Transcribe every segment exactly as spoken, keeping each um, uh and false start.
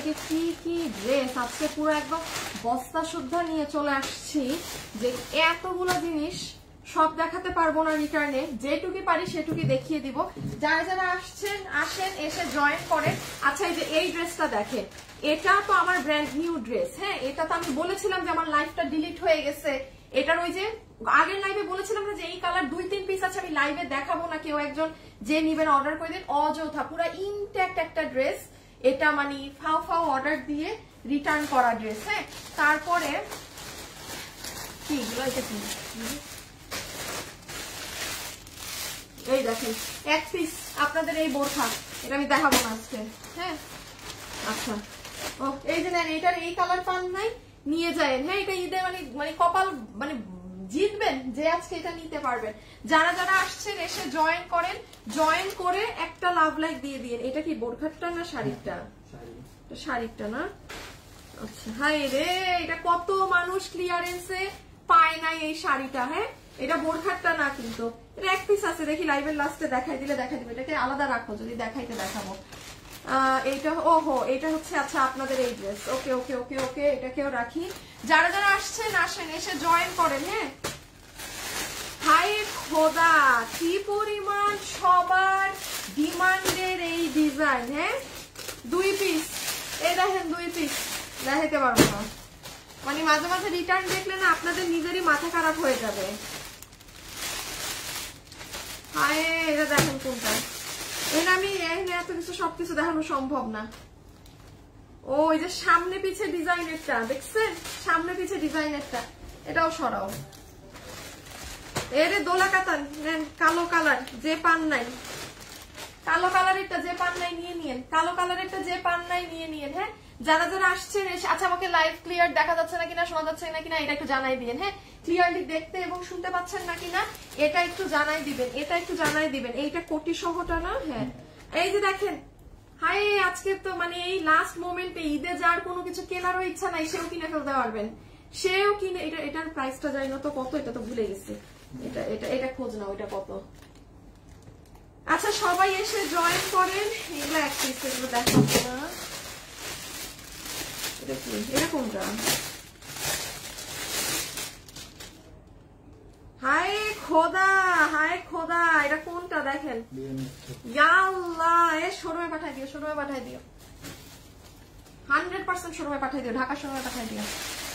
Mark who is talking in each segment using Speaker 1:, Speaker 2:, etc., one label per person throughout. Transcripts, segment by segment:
Speaker 1: থেকে কি কি ড্রেস আজকে পুরো একদম বস্তা শুদ্ধ নিয়ে চলে আসছি, যে এতগুলো জিনিস সব দেখাতে পারবো না রিটার্নে, যেটুকু পারি সেটুকু দেখিয়ে দিব। যারা যারা আসছেন আসেন, এসে জয়েন করেন। আচ্ছা এই যে এই ড্রেসটা দেখেন, এটা তো আমার ব্র্যান্ড নিউ ড্রেস। হ্যাঁ, এটা তো আমি বলেছিলাম যে আমার লাইফটা ডিলিট হয়ে গেছে। এটার ওই যে আগের লাইভে বলেছিলাম না যে এই কালার দুই তিন পিস আছে, আমি লাইভে দেখাবো না, কেউ একজন যে নিবেন অর্ডার করে দিন। অযথা পুরা ইনট্যাক্ট একটা ড্রেস, এটা মানে ফাও ফাও অর্ডার দিয়ে রিটার্ন করা ড্রেস। হ্যাঁ, তারপরে কি এই দেখেন এক পিস আপনাদের এই বোরখা, এটা আমি দেখাবো না আজকে। হ্যাঁ, আচ্ছা ও এই যে নেন, এটার এই কালার পান নাই, নিয়ে যায়। হ্যাঁ, এটা ঈদে মানে মানে কপাল মানে জিতবেন যে আজকে এটা নিতে পারবেন। যারা যারা আসছেন এসে জয়েন করেন, জয়েন করে একটা লাভ লাইক দিয়ে দিন। এটা কি বোরখাটা না শাড়িটা? শাড়িটা না? আচ্ছা, হাই রে, এটা কত মানুষ ক্লিয়ারেন্সে পায় নাই এই শাড়িটা। হ্যাঁ, এটা বোরখাটা না, কিন্তু এটা এক পিস আছে। দেখি লাইভের লাস্টে দেখাই দিলে দেখাই দিবে, এটাকে আলাদা রাখো, যদি দেখাইতে দেখাবো। আহ এইটা ওহো, এটা হচ্ছে আচ্ছা আপনাদের এই ড্রেস। ওকে ওকে ওকে ওকে, এটাকেও রাখি। যারা যারা আসছেন আসেন, এসে জয়েন করেন। হ্যাঁ, হাই খোদা, কি পরিমাণ সবার ডিমান্ডের এই ডিজাইন। হ্যাঁ, দুই পিস, এই দেখেন দুই পিস, দেখাইতে পারবো না, মানে মাঝে মাঝে রিটার্ন দেখলে না আপনাদের নিজেরই মাথা খারাপ হয়ে যাবে। হায়, এটা দেখেন কোনটা, এর আমি এত কিছু সবকিছু দেখানো সম্ভব না। ও এই যে সামনে পিছে ডিজাইনেরটা দেখছেন, সামনে পিছে ডিজাইনেরটা, এটাও সরাও। এরে দোলা কাতান নেন, কালো কালার যে পান নাই, কালো কালারেরটা যে পান নাই নিয়ে নিয়েন, কালো কালারেরটা যে পান নাই নিয়ে নিয়েন। হ্যাঁ, যারা যারা আসছেন এসে, আচ্ছা আমাকে লাইভ ক্লিয়ার দেখা যাচ্ছে না কিনা, শোনা যাচ্ছে না কিনা, এটা একটু জানাই দিবেন। হ্যাঁ, ক্লিয়ারলি দেখতে এবং শুনতে পাচ্ছেন না কিনা এটা একটু জানাই দিবেন, এটা একটু জানাই দিবেন। এইটা কোটি সহটা না? হ্যাঁ, এই যে দেখেন, হাই আজকে তো মানে এই লাস্ট মোমেন্টে ঈদে যার কোনো কিছু কেনারও ইচ্ছা নাই, সেও কিনে ফেলতে পারবেন, সেও কিনে। এটা এটার প্রাইসটা জানি না তো কত, এটা তো ভুলে গেছি। এটা এটা এটা খোঁজ নাও, এটা কত। আচ্ছা সবাই এসে জয়েন করেন। এগুলো এক পিস, এগুলো দেখাবো না। এটা কি, এটা কোনটা? হাই খোদা, হাই খোদা, এটা কোনটা দেখেন। আল্লাহ, এ শোরুমে পাঠাই দিও, শোরুমে পাঠাই দিও, হান্ড্রেড পার্সেন্ট শোরুমে পাঠাই দিও, ঢাকা শোরুমে পাঠাই দিও।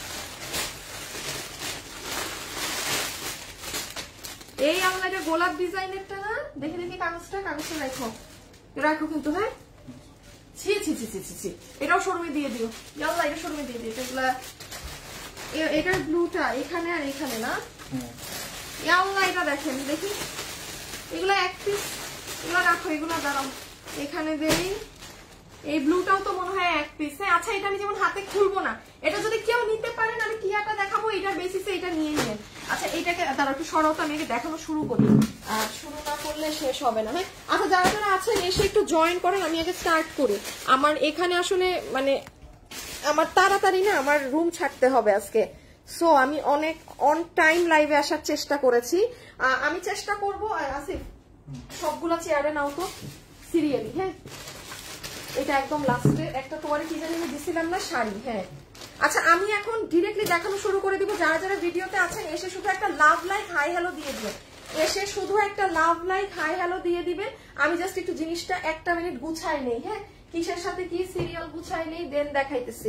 Speaker 1: এই আমার এটা গোলাপ ডিজাইনেরটা না? দেখে দেখি কাগজটা, কাগজটা রাখো রাখো কিন্তু। হ্যাঁ, ছি ছি ছি ছি ছি ছি, এটাও শোরুমে দিয়ে দিও। আল্লাহ, এটা শোরুমে দিয়ে দিও। এগুলা, এটার ব্লুটা এখানে আর এখানে না? আল্লাহ, এটা দেখেন দেখি, এগুলো এক পিস, এগুলো রাখো, এগুলো দাঁড়াও এখানে দেই। এই ব্লুটাও তো মনে হয় এক পিস। হ্যাঁ, আচ্ছা এটা আমি যেমন হাতে খুলবো না, এটা যদি কেউ নিতে পারেন আমি টিয়াটা দেখাবো, এটার বেসিসে এটা নিয়ে নিন। আচ্ছা এটাকে তারা একটু সরাও তো, আমি একে দেখানো শুরু করি, আর শুরু না করলে শেষ হবে না। হ্যাঁ, আচ্ছা যারা যারা আছেন এসে একটু জয়েন করেন, আমি আগে স্টার্ট করি। আমার এখানে আসলে মানে আমার তাড়াতাড়ি না আমার রুম ছাড়তে হবে আজকে, সো আমি অনেক অন টাইম লাইভে আসার চেষ্টা করেছি। আমি চেষ্টা করবো। আসিফ সবগুলা চেয়ারে নাও তো সিরিয়ালি। হ্যাঁ, এটা একদম লাস্টে একটা তোমার কি জানি দিছিলাম না, শাড়ি। হ্যাঁ, আচ্ছা আমি এখন ডিরেক্টলি দেখানো শুরু করে দিব। যারা যারা ভিডিওতে আছেন এসে শুধু একটা লাভ লাইক হাই হ্যালো দিয়ে দিবেন, এসে শুধু একটা লাভ লাইক হাই হ্যালো দিয়ে দিবেন। আমি জাস্ট একটু জিনিসটা একটা মিনিট গুছাই নেই। হ্যাঁ, কিসের সাথে কি সিরিয়াল গুছাই নেই, দেন দেখাইতেছি।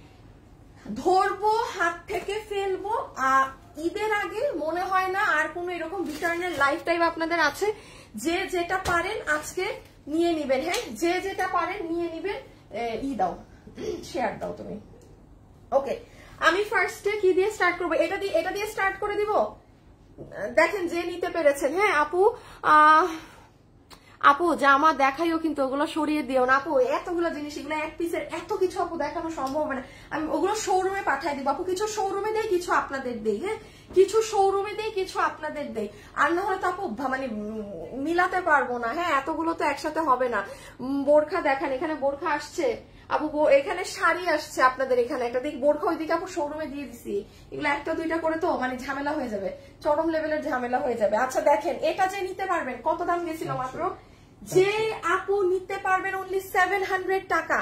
Speaker 1: ধরবো, হাত থেকে ফেলবো। আহ ঈদের আগে মনে হয় না আর কোনো এরকম রিটার্নের লাইফ টাইম আপনাদের আছে। যে যেটা পারেন আজকে নিয়ে নিবেন। হ্যাঁ, যে যেটা পারেন নিয়ে নিবেন। ই দাও, শেয়ার দাও তুমি। ওকে, আমি ফার্স্টে কি দিয়ে স্টার্ট করবো? এটা দিয়ে এটা দিয়ে স্টার্ট করে দিব। দেখেন যে নিতে পেরেছেন। হ্যাঁ আপু, আহ আপু জামা দেখাইও কিন্তু ওগুলো সরিয়ে দিও না আপু। এতগুলো জিনিস, এগুলো এক পিসের এত কিছু আপু দেখানো সম্ভব না। আমি ওগুলো শোরুমে পাঠাই দিব আপু। কিছু শোরুমে দেই, কিছু আপনাদের দেই। হ্যাঁ, কিছু শোরুমে দেই, কিছু আপনাদের দেই। আর না হলে তো আপু মানে মিলাতে পারবো না। হ্যাঁ, এতগুলো তো একসাথে হবে না। বোরখা দেখান, এখানে বোরখা আসছে আপু, এখানে শাড়ি আসছে আপনাদের এখানে একটা দিক, বোরখা ওইদিকে আপু শোরুমে দিয়ে দিছি। এগুলো একটা দুইটা করে তো মানে ঝামেলা হয়ে যাবে, চরম লেভেলের ঝামেলা হয়ে যাবে। আচ্ছা দেখেন, এটা যে নিতে পারবেন, কত দাম গেছিল মাত্র? যে আপু নিতে পারবেন অনলি সেভেন হান্ড্রেড টাকা।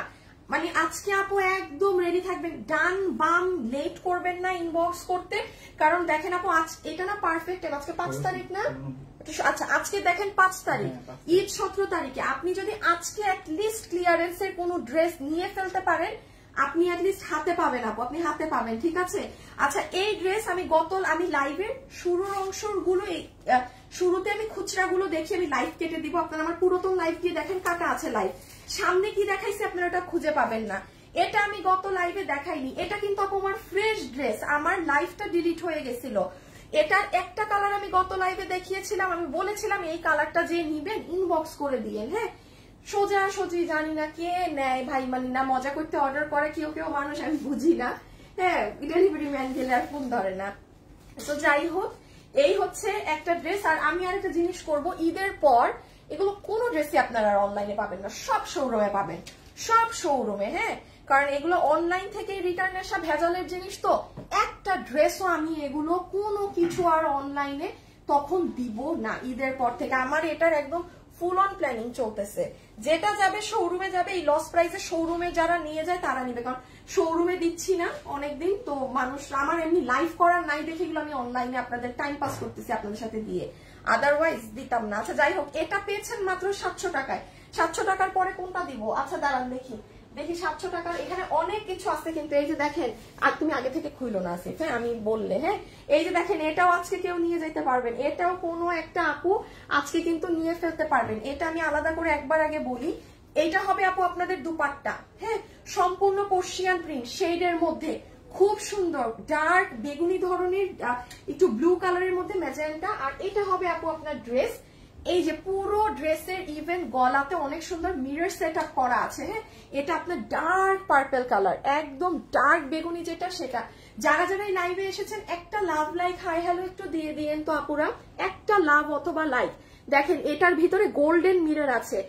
Speaker 1: মানে আজকে আপু একদম রেডি থাকবেন, ডান বাম লেট করবেন না ইনবক্স করতে, কারণ দেখেন আপু আজ এটা না পারফেক্ট, আজকে পাঁচ তারিখ না, আচ্ছা আজকে দেখেন পাঁচ তারিখ, ঈদ সতেরো তারিখে আপনি যদি আজকে অ্যাটলিস্ট ক্লিয়ারেন্সের কোনো ড্রেস নিয়ে ফেলতে পারেন, আপনি অ্যাটলিস্ট হাতে পাবেন আপু, আপনি হাতে পাবেন, ঠিক আছে। আচ্ছা এই ড্রেস আমি গত আমি লাইভের শুরুর অংশ গুলো শুরুতে আমি খুচরা গুলো দেখি আমি লাইভ কেটে দিব, আপনারা আমার পুরাতন লাইভ দিয়ে দেখেন কাটা আছে লাইভ, সামনে কি দেখাইছি আপনারা ওটা খুঁজে পাবেন না, এটা আমি গত লাইভে দেখাইনি, এটা কিন্তু আপু আমার ফ্রেশ ড্রেস, আমার লাইভটা ডিলিট হয়ে গেছিল, এটার একটা কালার আমি গত লাইভে দেখিয়েছিলাম, আমি বলেছিলাম এই কালারটা যে নিবেন ইনবক্স করে দিয়েন, হ্যাঁ সোজা সোজি জানি না কে নেয় ভাই, মানে না মজা করতে অর্ডার করে কেউ কেউ মানুষ, আমি বুঝি না, হ্যাঁ ডেলিভারি ম্যান গেলে আর ফোন ধরে না। তো যাই হোক এই হচ্ছে একটা ড্রেস। আর আমি আর একটা জিনিস করব, ঈদের পর এগুলো কোনো ড্রেসই আপনারা আর অনলাইনে পাবেন না, সব শোরুমে পাবেন, সব শোরুমে, হ্যাঁ কারণ এগুলো অনলাইন থেকে রিটার্ন আসা ভেজালের জিনিস, তো একটা ড্রেসও আমি এগুলো কোনো কিছু আর অনলাইনে তখন দিব না ঈদের পর থেকে, আমার এটার একদম ফুল অন প্ল্যানিং চলতেছে, যেটা যাবে শোরুমে যাবে, এই লস প্রাইসে শোরুমে যারা নিয়ে যায় তারা নিবে, কারণ শোরুমে দিচ্ছি না অনেকদিন, তো মানুষ আমার এমনি লাইভ করার নাই দেখে এগুলো আমি অনলাইনে আপনাদের টাইম পাস করতেছি আপনাদের সাথে দিয়ে, আদারওয়াইজ দিতাম না। আচ্ছা যাই হোক এটা পেয়েছেন মাত্র সাতশো টাকায়, সাতশো টাকার পরে কোনটা দিব, আচ্ছা দাঁড়ান দেখি দেখি সাতশো টাকার এখানে অনেক কিছু আছে, কিন্তু এই যে দেখেন আর তুমি আগে থেকে খুইলো না আসিফ, হ্যাঁ আমি বললে, হ্যাঁ এই যে দেখেন এটাও আজকে কেউ নিয়ে যেতে পারবেন, এটাও কোনো একটা আপু আজকে কিন্তু নিয়ে ফেলতে পারবেন, এটা আমি আলাদা করে একবার আগে বলি, এইটা হবে আপু আপনাদের দুপাট্টা, হ্যাঁ সম্পূর্ণ পার্সিয়ান প্রিন্ট শেডের মধ্যে, খুব সুন্দর ডার্ক বেগুনি ধরনের একটু ব্লু কালারের মধ্যে ম্যাজেন্টা, আর এটা হবে আপু আপনার ড্রেস, এই যে পুরো ড্রেসের ইভেন গলাতে অনেক সুন্দর মিরর সেট আপ করা আছে, হ্যাঁ এটা আপনার ডার্ক পার্পল কালার, একদম ডার্ক বেগুনি যেটা সেটা, যারা যারা এই লাইভে এসেছেন একটা লাভ লাইক হাই হ্যালো একটু দিয়ে দিয়েন তো আপুরা, একটা লাভ অথবা লাইক, দেখেন এটার ভিতরে গোল্ডেন মিরর আছে,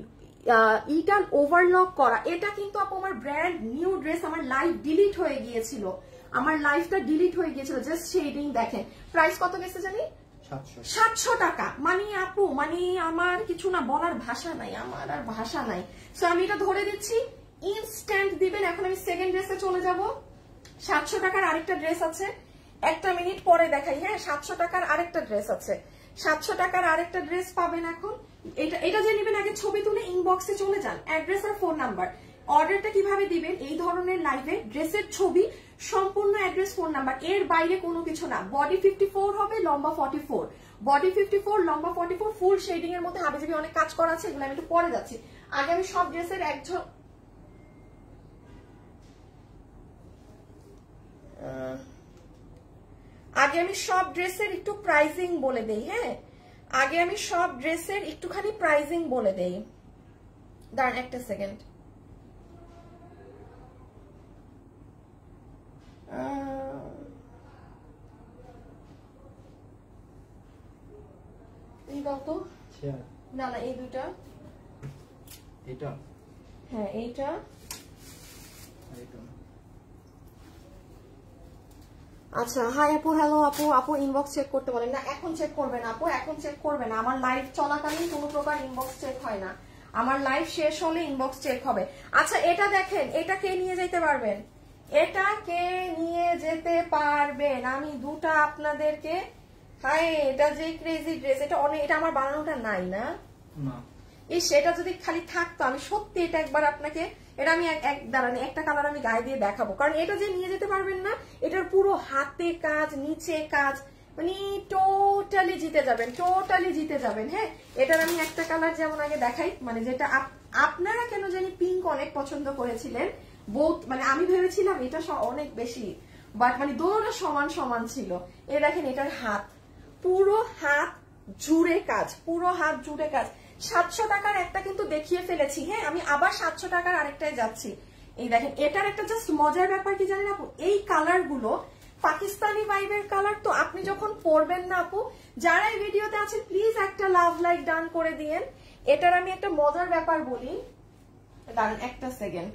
Speaker 1: ইটাল ওভারলক করা, এটা কিন্তু আপু আমার ব্র্যান্ড নিউ ড্রেস, আমার লাইভ ডিলিট হয়ে গিয়েছিল, আমার লাইভটা ডিলিট হয়ে গিয়েছিল, জাস্ট শেডিং দেখেন, প্রাইস কত গেছে জানি সাতশো টাকা, মানে আপু মানে আমার কিছু না বলার ভাষা নাই, আমার আর ভাষা নাই, সো আমি এটা ধরে দিচ্ছি ইনস্ট্যান্ট দিবেন। এখন আমি সেকেন্ড ড্রেসে চলে যাব, সাতশো টাকার আরেকটা ড্রেস আছে, একটা মিনিট পরে দেখাই, হ্যাঁ সাতশো টাকার আরেকটা ড্রেস আছে, সাতশো টাকার আরেকটা ড্রেস পাবেন এখন, এটা এটা যে নেবেন আগে ছবি তুলে ইনবক্সে চলে যান, অ্যাড্রেস আর ফোন নাম্বার, অর্ডারটা কিভাবে দিবেন এই ধরনের লাইভে ড্রেসের ছবি সম্পূর্ণ অ্যাড্রেস ফোন নাম্বার, এর বাইরে কোনো কিছু না, বডি ফিফটি ফোর হবে লম্বা forty four, body fifty four লম্বা ফর্টি ফোর, ফুল শেডিং এর মধ্যে হাবিজাবি অনেক কাজ করা আছে, এগুলো আমি একটু পরে যাচ্ছি, আগে আমি সব ড্রেসের একজন আগে আমি সব ড্রেসের একটু প্রাইসিং বলে দেই, হ্যাঁ আগে আমি সব ড্রেসের একটুখানি প্রাইসিং বলে দেই, দাঁড়ান একটা সেকেন্ড, এই দাও তো, না না এই দুইটা,
Speaker 2: এটা
Speaker 1: হ্যাঁ এইটা, আচ্ছা হাই আপু হ্যালো আপু, আপু ইনবক্স চেক করতে বলেন না, এখন চেক করবেন আপু, এখন চেক করবেন, আমার লাইভ চলাকালীন কোনো প্রকার ইনবক্স চেক হয় না, আমার লাইভ শেষ হলে ইনবক্স চেক হবে। আচ্ছা এটা দেখেন, এটা কে নিয়ে যেতে পারবেন, এটা কে নিয়ে যেতে পারবেন, আমি দুটা আপনাদেরকে, হাই এটা যে ক্রেজি ড্রেস, এটা অনেক, এটা আমার বানানোটা নাই না, ইস এটা যদি খালি থাকতো, আমি সত্যি এটা একবার আপনাকে, এটা আমি এক দাঁড়ানি একটা কালার আমি গায়ে দিয়ে দেখাবো, কারণ এটা যে নিয়ে যেতে পারবেন না, এটার পুরো হাতে কাজ নিচে কাজ, মানে টোটালি জিতে যাবেন, টোটালি জিতে যাবেন, হ্যাঁ এটার আমি একটা কালার যেমন আগে দেখাই, মানে যেটা আপনারা কেন জানি পিঙ্ক অনেক পছন্দ করেছিলেন, বহুত মানে আমি ভেবেছিলাম এটা অনেক বেশি, বাট মানে দোনোটা সমান সমান ছিল, এ দেখেন এটার হাত পুরো হাত জুড়ে কাজ, পুরো হাত জুড়ে কাজ, সাতশো টাকার একটা কিন্তু দেখিয়ে ফেলেছি, হ্যাঁ আমি আবার সাতশো টাকার আরেকটাই যাচ্ছি, এই দেখেন এটার একটা জাস্ট মজার ব্যাপার কি জানেন আপু, এই কালার গুলো পাকিস্তানি ভাইবের কালার, তো আপনি যখন পরবেন না আপু, যারা এই ভিডিওতে আছেন প্লিজ একটা লাভ লাইক ডান করে দিয়েন, এটার আমি একটা মজার ব্যাপার বলি, দাঁড়ান একটা সেকেন্ড,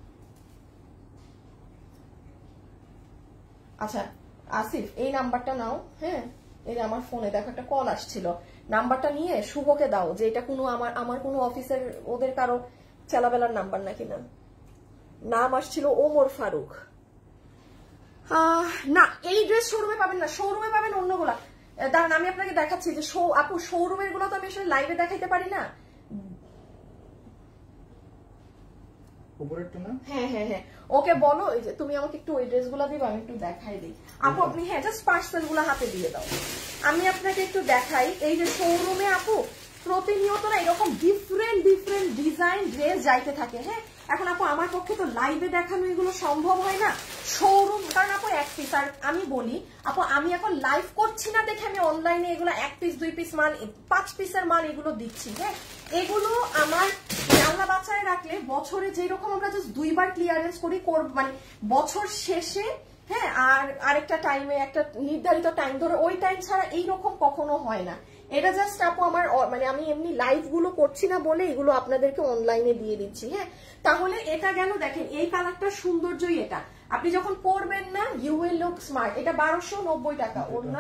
Speaker 1: আচ্ছা আসিফ এই নাম্বারটা নাও, হ্যাঁ এই যে আমার ফোনে দেখো একটা কল আসছিল, নাম্বারটা নিয়ে শুভকে দাও, যে এটা কোনো আমার আমার কোনো অফিসের ওদের কারো চেলাবেলার নাম্বার নাকি না, নাম আসছিল ওমর ফারুক। না এই ড্রেস শোরুমে পাবেন না, শোরুমে পাবেন অন্যগুলা। দাঁড়ান আমি আপনাকে দেখাচ্ছি যে আপু শোরুমের গুলো তো আমি আসলে লাইভে দেখাইতে পারি না। হ্যাঁ হ্যাঁ হ্যাঁ ওকে বলো এই যে তুমি আমাকে একটু ওই ড্রেস গুলা দিবা, আমি একটু দেখাই দিই আপু। আপনি হ্যাঁ জাস্ট পার্সেল গুলা হাতে দিয়ে দাও, আমি আপনাকে একটু দেখাই। এই যে শোরুমে আপু প্রতিনিয়ত না এরকম ডিফারেন্ট ডিফারেন্ট ডিজাইন ড্রেস যাইতে থাকে। হ্যাঁ এখন আপু আমার পক্ষে তো লাইভে দেখানো এগুলো সম্ভব হয় না, শোরুম কারণ আপু এক পিস। আর আমি বলি আপু আমি এখন লাইভ করছি না দেখে আমি অনলাইনে এগুলো এক পিস দুই পিস মাল পাঁচ পিসের মাল এগুলো দিচ্ছি। হ্যাঁ এগুলো আমার জানলা বাচ্চায় রাখলে বছরে যেরকম আমরা জাস্ট দুইবার ক্লিয়ারেন্স করি করব মানে বছর শেষে, হ্যাঁ আর আরেকটা টাইমে একটা নির্ধারিত টাইম ধরে, ওই টাইম ছাড়া এইরকম কখনো হয় না। এটা জাস্ট আপু আমার মানে আমি এমনি লাইভ গুলো করছি না বলে এগুলো আপনাদেরকে অনলাইনে দিয়ে দিচ্ছি। হ্যাঁ তাহলে এটা গেল, দেখেন এই কালারটা সৌন্দর্যই এটা, আপনি যখন পরবেন না ইউ উইল লুক স্মার্ট। এটা বারোশো নব্বই টাকা, ওর না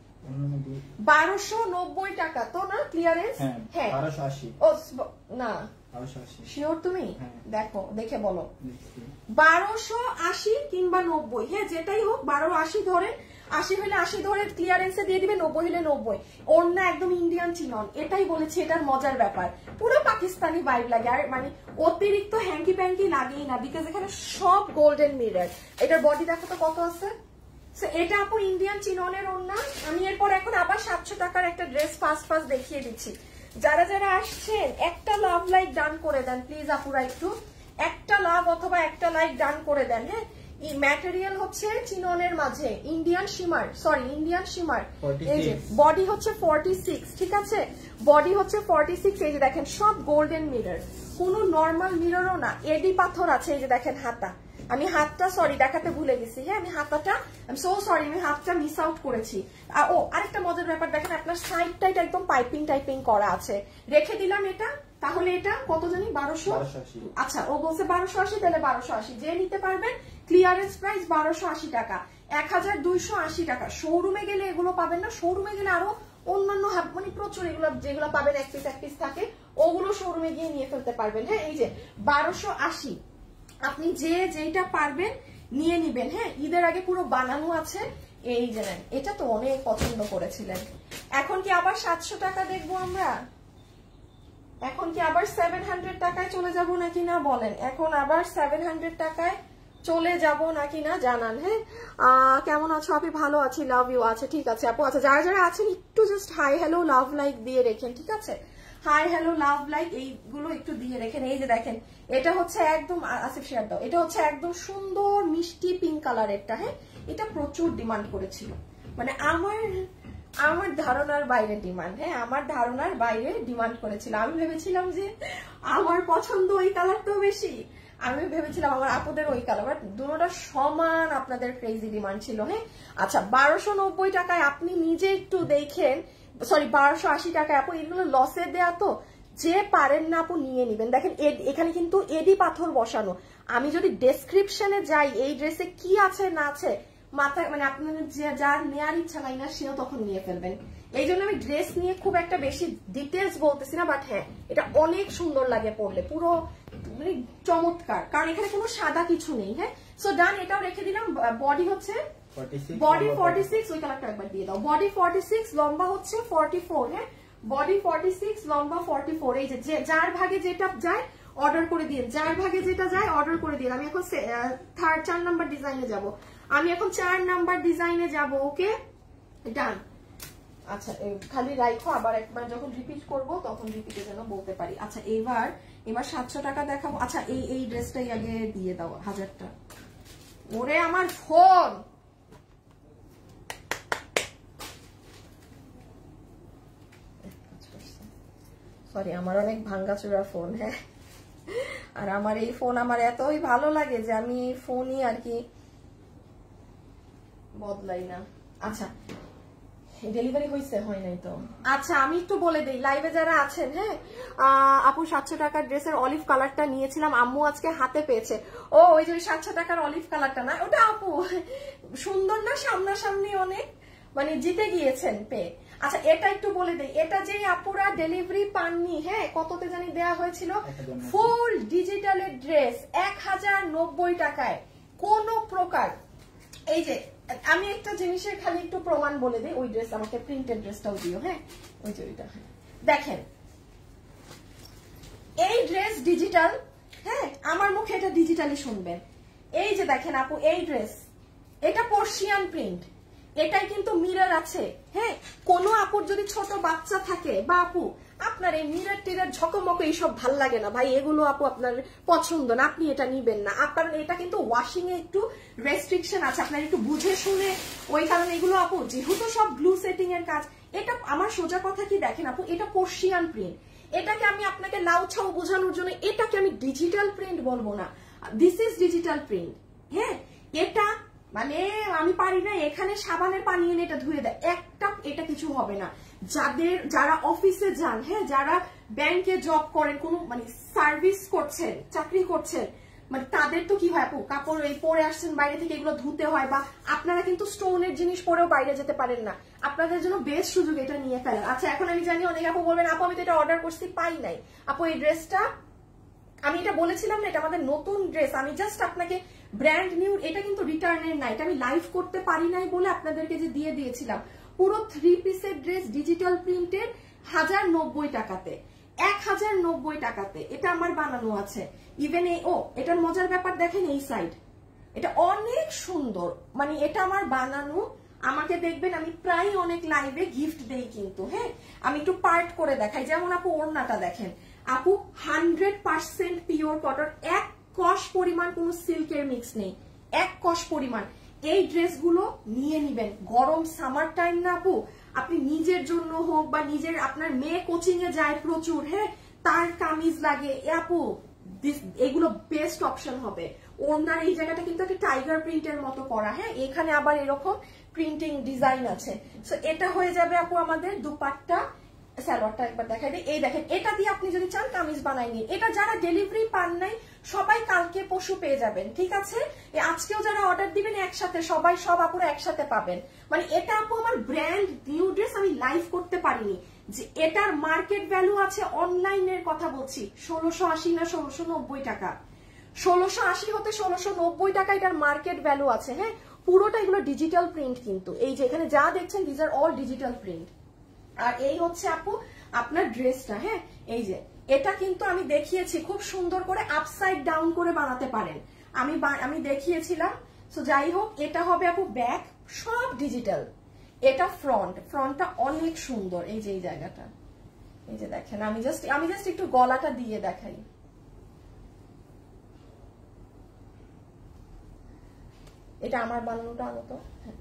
Speaker 1: বারোশো নব্বই টাকা তো না ক্লিয়ারেন্স? হ্যাঁ বারোশো আশি ও না শিওর তুমি দেখো দেখে বলো বারোশো আশি কিংবা নব্বই, হ্যাঁ যেটাই হোক বারো আশি ধরে, আশি হলে আশি ধরে ক্লিয়ারেন্সে দিয়ে দিবে, নব্বই হলে নব্বই। ওর না একদম ইন্ডিয়ান চিনন, এটাই বলেছি এটার মজার ব্যাপার, পুরো পাকিস্তানি ভাইব লাগে। আর মানে অতিরিক্ত হ্যাঙ্কি প্যাঙ্কি লাগেই না, বিকজ এখানে সব গোল্ডেন মিরর। এটার বডি দেখো তো কত আছে। এটা আপু ইন্ডিয়ান চিননের ওড়না। আমি এরপর এখন আবার সাতশো টাকার একটা ড্রেস ফার্স্ট ফার্স্ট দেখিয়ে দিচ্ছি। যারা যারা আসছেন একটা লাভ লাইক ডান করে দেন প্লিজ আপুরা, একটু একটা লাভ অথবা একটা লাইক ডান করে দেন। হ্যাঁ ম্যাটেরিয়াল হচ্ছে চিননের মাঝে Indian shimmer, sorry Indian shimmer. এই যে বডি হচ্ছে ফর্টি সিক্স, ঠিক আছে বডি হচ্ছে ফর্টি সিক্স। এই যে দেখেন সব গোল্ডেন মিরর, কোনো নর্মাল মিররও না, এডি পাথর আছে। এই যে দেখেন হাতা, আমি হাতটা সরি দেখাতে ভুলে গেছি। হ্যাঁ আমি হাতটা আমি সো সরি আমি হাতটা মিস আউট করেছি। ও আরেকটা মজার ব্যাপার দেখেন, আপনার সাইডটা এটা একদম পাইপিং টাইপিং করা আছে, রেখে দিলাম এটা। তাহলে এটা কত জানি বারোশো, আচ্ছা ও বলছে বারোশো আশি, তাহলে বারোশো আশি যে নিতে পারবেন। ক্লিয়ারেন্স প্রাইস বারোশো আশি টাকা, এক হাজার দুইশো আশি টাকা। শোরুমে গেলে এগুলো পাবেন না, শোরুমে গেলে আরো অন্যান্য মানে প্রচুর এগুলো যেগুলো পাবেন এক পিস এক পিস থাকে, ওগুলো শোরুমে গিয়ে নিয়ে ফেলতে পারবেন। হ্যাঁ এই যে বারোশো আশি, আপনি যে যেটা পারবেন নিয়ে নিবেন। হ্যাঁ ঈদের আগে পুরো বানানো আছে। এই যে নেন, এটা তো অনেক পছন্দ করেছিলেন। এখন কি আবার সাতশো টাকা দেখবো আমরা? এখন কি আবার সেভেন হান্ড্রেড টাকায় চলে যাব নাকি না বলেন? এখন আবার সেভেন হান্ড্রেড টাকায় চলে যাব নাকি না জানান। হ্যাঁ কেমন আছো আপনি? ভালো আছি, লাভ ইউ। আচ্ছা ঠিক আছে আপু, আচ্ছা যারা যারা আছেন একটু just hi hello love like দিয়ে রেখেন, ঠিক আছে হাই হ্যালো লাভ লাইক এইগুলো একটু দিয়ে রেখেন। এই যে দেখেন এটা হচ্ছে একদম আসিফ শেয়ার দাও, এটা হচ্ছে একদম সুন্দর মিষ্টি পিঙ্ক কালারেরটা। হ্যাঁ এটা প্রচুর ডিমান্ড করেছিল, মানে আমার আমার ধারণার বাইরে ডিমান্ড। হ্যাঁ আমার ধারণার বাইরে ডিমান্ড করেছিল। আমি ভেবেছিলাম যে আমার পছন্দ ওই কালারটাও বেশি, আমি ভেবেছিলাম আমার আপুদের ওই কালার, বাট দুটোটা সমান আপনাদের ক্রেজি ডিমান্ড ছিল। হ্যাঁ আচ্ছা বারোশো নব্বই টাকায় আপনি নিজে একটু দেখেন, সরি বারোশো আশি টাকায় আপু এগুলো লসে দেয়া, তো যে পারেন না আপু নিয়ে নিবেন। দেখেন এখানে কিন্তু এডি পাথর বসানো। আমি যদি ডেসক্রিপশনে যাই এই ড্রেসে কি আছে না আছে মাথায় মানে আপনাদের যার নেওয়ার ইচ্ছা নাই না সেও তখন নিয়ে ফেলবেন। এই জন্য আমি ড্রেস নিয়ে খুব একটা বেশি ডিটেলস বলতেছি না, বাট হ্যাঁ এটা অনেক সুন্দর লাগে পরলে, পুরো মানে চমৎকার, কারণ এখানে কোনো সাদা কিছু নেই। হ্যাঁ সো ডান, এটাও রেখে দিলাম। বডি হচ্ছে বডি ফর্টি সিক্স, ওই কালারটা একবার দিয়ে দাও। বডি ফর্টি সিক্স, লম্বা হচ্ছে ফর্টি ফোর। হ্যাঁ বডি ফর্টি সিক্স, লম্বা ফর্টি ফোর। এই যে যার ভাগে যেটা যায় অর্ডার করে দিন, যার ভাগে যেটা যায় অর্ডার করে দিন। আমি এখন থার্ড চার নাম্বার ডিজাইনে যাব, আমি এখন চার নাম্বার ডিজাইনে যাব। ওকে ডান। আচ্ছা খালি রাখো, আবার একবার যখন রিপিট করব তখন রিপিটে যেন বলতে পারি। আচ্ছা এবার এবার সাতশো টাকা দেখাবো। আচ্ছা এই এই ড্রেসটাই আগে দিয়ে দাও হাজারটা। ওরে আমার ফোন, সরি আমার অনেক ভাঙ্গাচোরা ফোন। হ্যাঁ আর আমার এই ফোন আমার এতই ভালো লাগে যে আমি এই ফোনই আর কি বদলাই না। আচ্ছা ডেলিভারি হয়েছে হয় নাই তো? আচ্ছা আমি একটু বলে দিই লাইভে যারা আছেন। হ্যাঁ আপু সাতশো টাকার ড্রেসের অলিভ কালারটা নিয়েছিলাম, আম্মু আজকে হাতে পেয়েছে। ও ওই যে ওই সাতশো টাকার অলিভ কালারটা না, ওটা আপু সুন্দর না, সামনাসামনি অনেক, মানে জিতে গিয়েছেন পেয়ে। আচ্ছা এটা একটু বলে দেই, এটা যে আপুরা ডেলিভারি পাননি, হ্যাঁ কততে জানি দেয়া হয়েছিল, ফুল ডিজিটালের ড্রেস এক হাজার নব্বই টাকায় কোন প্রকার। এই যে আমি একটা জিনিসের খালি একটু প্রমাণ বলে দিই, ওই ড্রেস আমাকে প্রিন্টেড ড্রেসটাও দিও, হ্যাঁ ওই যে ওইটা দেখেন, এই ড্রেস ডিজিটাল, হ্যাঁ আমার মুখে এটা ডিজিটালি শুনবেন। এই যে দেখেন আপু এই ড্রেস, এটা পার্সিয়ান প্রিন্ট, এটাই কিন্তু মিরর আছে, হ্যাঁ কোনো আপুর যদি ছোট বাচ্চা থাকে বা আপু আপনার এই মিরর টিরর ঝকমক এইসব ভাল লাগে না ভাই, এগুলো আপু আপনার পছন্দ না, আপনি এটা নিবেন না। কারণ এটা কিন্তু ওয়াশিং এ একটু রেস্ট্রিকশন আছে, আপনার একটু বুঝে শুনে, ওই কারণে এগুলো আপু যেহেতু সব ব্লু সেটিং এর কাজ। এটা আমার সোজা কথা কি দেখেন আপু, এটা পার্সিয়ান প্রিন্ট, এটাকে আমি আপনাকে লাউ ছাউ বোঝানোর জন্য এটাকে আমি ডিজিটাল প্রিন্ট বলবো না, দিস ইজ ডিজিটাল প্রিন্ট। হ্যাঁ এটা মানে আমি পারি না এখানে সাবানের পানি এনে এটা ধুয়ে দেয়, একটা এটা কিছু হবে না। যাদের যারা অফিসে যান, হ্যাঁ যারা ব্যাংকে জব করেন, কোনো মানে সার্ভিস করছেন, চাকরি করছেন, মানে তাদের তো কি হয় আপু, কাপড় এই পরে আসছেন বাইরে থেকে, এগুলো ধুতে হয়, বা আপনারা কিন্তু স্টোনের জিনিস পরেও বাইরে যেতে পারেন না, আপনাদের জন্য বেস্ট সুযোগ এটা নিয়ে ফেলেন। আচ্ছা এখন আমি জানি অনেক আপু বলবেন আপু আমি তো এটা অর্ডার করছি পাই নাই, আপু এই ড্রেসটা আমি এটা বলেছিলাম না, এটা আমাদের নতুন ড্রেস, আমি জাস্ট আপনাকে ব্র্যান্ড নিউ, এটা কিন্তু রিটার্নের না, এটা আমি লাইভ করতে পারি নাই বলে আপনাদেরকে যে দিয়ে দিয়েছিলাম। পুরো থ্রি পিসের ড্রেস ডিজিটাল প্রিন্টের হাজার নব্বই টাকাতে, এক হাজার নব্বই টাকাতে এটা আমার বানানো আছে। ইভেন এই ও এটার মজার ব্যাপার দেখেন, এই সাইড এটা অনেক সুন্দর, মানে এটা আমার বানানো। আমাকে দেখবেন আমি প্রায় অনেক লাইভে গিফট দেই কিন্তু, হ্যাঁ আমি একটু পার্ট করে দেখাই। যেমন আপু ওড়নাটা দেখেন আপু, হান্ড্রেড পার্সেন্ট পিওর কটন, এক কষ পরিমাণ কোনো সিল্কের মিক্স নেই, এক কষ পরিমাণ। এই ড্রেসগুলো নিয়ে নিবেন, গরম সামার টাইম না আপু, আপনি নিজের জন্য হোক বা নিজের, আপনার মেয়ে কোচিং এ যায় প্রচুর, হ্যাঁ তার কামিজ লাগে, আপু এগুলো বেস্ট অপশন হবে। ওনার এই জায়গাটা কিন্তু একটা টাইগার প্রিন্টের মতো করা, হ্যাঁ এখানে আবার এরকম প্রিন্টিং ডিজাইন আছে। সো এটা হয়ে যাবে আপু আমাদের দুপাট্টা। সালোয়ারটা একবার দেখাই দিই, এই দেখেন এটা দিয়ে আপনি যদি চান কামিজ বানাই নিন। এটা যারা ডেলিভারি পান নাই সবাই কালকে পরশু পেয়ে যাবেন, ঠিক আছে? আজকেও যারা অর্ডার দিবেন একসাথে সবাই সব আপুরা একসাথে পাবেন। মানে এটা আপু আমার ব্র্যান্ড নিউ ড্রেস, আমি লাইভ করতে পারিনি, যে এটার মার্কেট ভ্যালু আছে, অনলাইনের কথা বলছি, ষোলোশো আশি না ষোলোশো নব্বই টাকা, ষোলোশো আশি হতে ষোলোশো নব্বই টাকা এটার মার্কেট ভ্যালু আছে। হ্যাঁ পুরোটা এগুলো ডিজিটাল প্রিন্ট কিন্তু, এই যে এখানে যা দেখছেন these are all digital print. আর এই হচ্ছে আপু আপনার ড্রেসটা, হ্যাঁ এই যে এটা কিন্তু আমি দেখিয়েছি খুব সুন্দর করে আপসাইড ডাউন করে বানাতে পারেন, আমি আমি দেখিয়েছিলাম। সো যাই হোক এটা হবে আপু ব্যাক, সব ডিজিটাল। এটা ফ্রন্ট, ফ্রন্টটা অনেক সুন্দর, এই যে এই জায়গাটা, এই যে দেখেন আমি জাস্ট আমি জাস্ট একটু গলাটা দিয়ে দেখাই। এটা আমার বানানোটা আনো তো, হ্যাঁ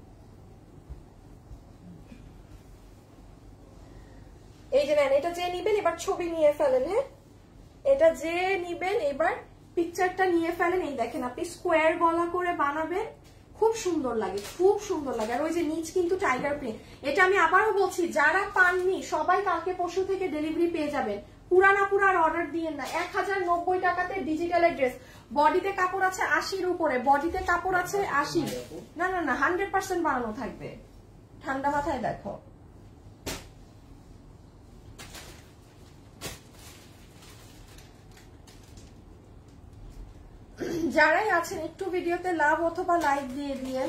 Speaker 1: এই যে নেন, এটা যে নিবেন এবার ছবি নিয়ে ফেলেন, হ্যাঁ এটা যে নিবেন এবার পিকচারটা নিয়ে ফেলেন। এই দেখেন আপনি স্কোয়ার গলা করে বানাবেন, খুব সুন্দর লাগে, খুব সুন্দর লাগে। আর ওই যে নিচ কিন্তু টাইগার প্রিন্ট, এটা আমি আবারও বলছি যারা পাননি সবাই কালকে পরশু থেকে ডেলিভারি পেয়ে যাবেন। পুরানা পুরার অর্ডার দিয়ে না, এক হাজার নব্বই টাকাতে ডিজিটালের ড্রেস। বডিতে কাপড় আছে আশির উপরে, বডিতে কাপড় আছে আশি, না না না হান্ড্রেড পার্সেন্ট বানানো থাকবে, ঠান্ডা মাথায় দেখো। যারাই আছেন একটু ভিডিওতে লাভ অথবা লাইক দিয়ে দিয়েন।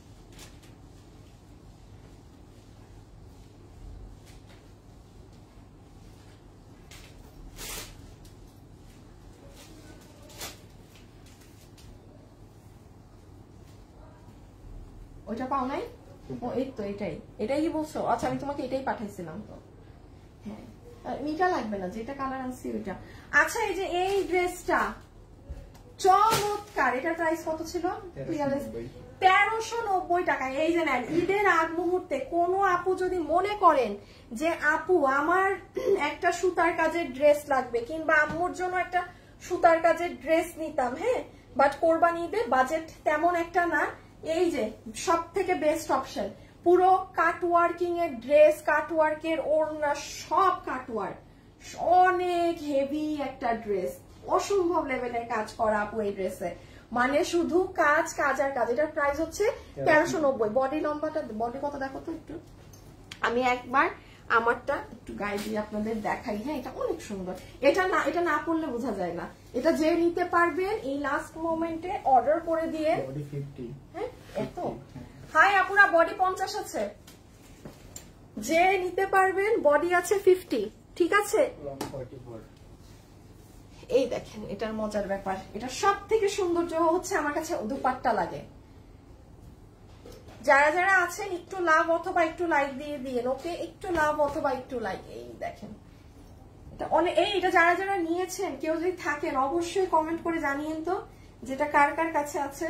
Speaker 1: ওইটা পাও নাই? ও এই তো এটাই, এটাই কি বলছো? আচ্ছা আমি তোমাকে এটাই পাঠাইছিলাম তো, হ্যাঁ মিটা লাগবে না, যেটা কালার আনছি ওইটা। আচ্ছা এই যে এই ড্রেসটা চমৎকার, এটার প্রাইস কত ছিল? তেরোশো নব্বই টাকা। এই যে নেন, ঈদের আগ মুহূর্তে কোনো আপু যদি মনে করেন যে আপু আমার একটা সুতার কাজের ড্রেস লাগবে, কিংবা আম্মুর জন্য একটা সুতার কাজের ড্রেস নিতাম, হ্যাঁ বাট কোরবানি ঈদে বাজেট তেমন একটা না, এই যে সব থেকে বেস্ট অপশন। পুরো কাটওয়ার্কিং এর ড্রেস, কাটওয়ার্কের ওড়না, সব কাটওয়ার্ক, অনেক হেভি একটা ড্রেস, অসম্ভব লেভেলের কাজ করা আপু এই ড্রেসে, মানে শুধু কাজ কাজ আর কাজ। এটার প্রাইস হচ্ছে তেরোশো নব্বই। বডি লম্বাটা, বডি কত দেখো তো একটু, আমি একবার আমারটা একটু গায়ে দিয়ে আপনাদের দেখাই। হ্যাঁ, এটা অনেক সুন্দর। এটা না এটা না পড়লে বোঝা যায় না। এটা যে নিতে পারবেন এই লাস্ট মোমেন্টে অর্ডার করে দিয়ে।
Speaker 2: Body fifty.
Speaker 1: হ্যাঁ, এত হাই আপুরা, বডি পঞ্চাশ আছে, যে নিতে পারবেন বডি আছে ফিফটি, ঠিক আছে। এই দেখেন এটার মজার ব্যাপার, এটা সব থেকে সৌন্দর্য হচ্ছে আমার কাছে দুপাট্টা লাগে। যারা যারা আছেন একটু লাভ অথবা একটু লাইক দিয়ে দিয়ে ওকে, একটু লাভ অথবা একটু লাইক। এই দেখেন এটা অনেক, এই এটা যারা যারা নিয়েছেন কেউ যদি থাকেন অবশ্যই কমেন্ট করে জানিয়েন তো যেটা কার কার কাছে আছে।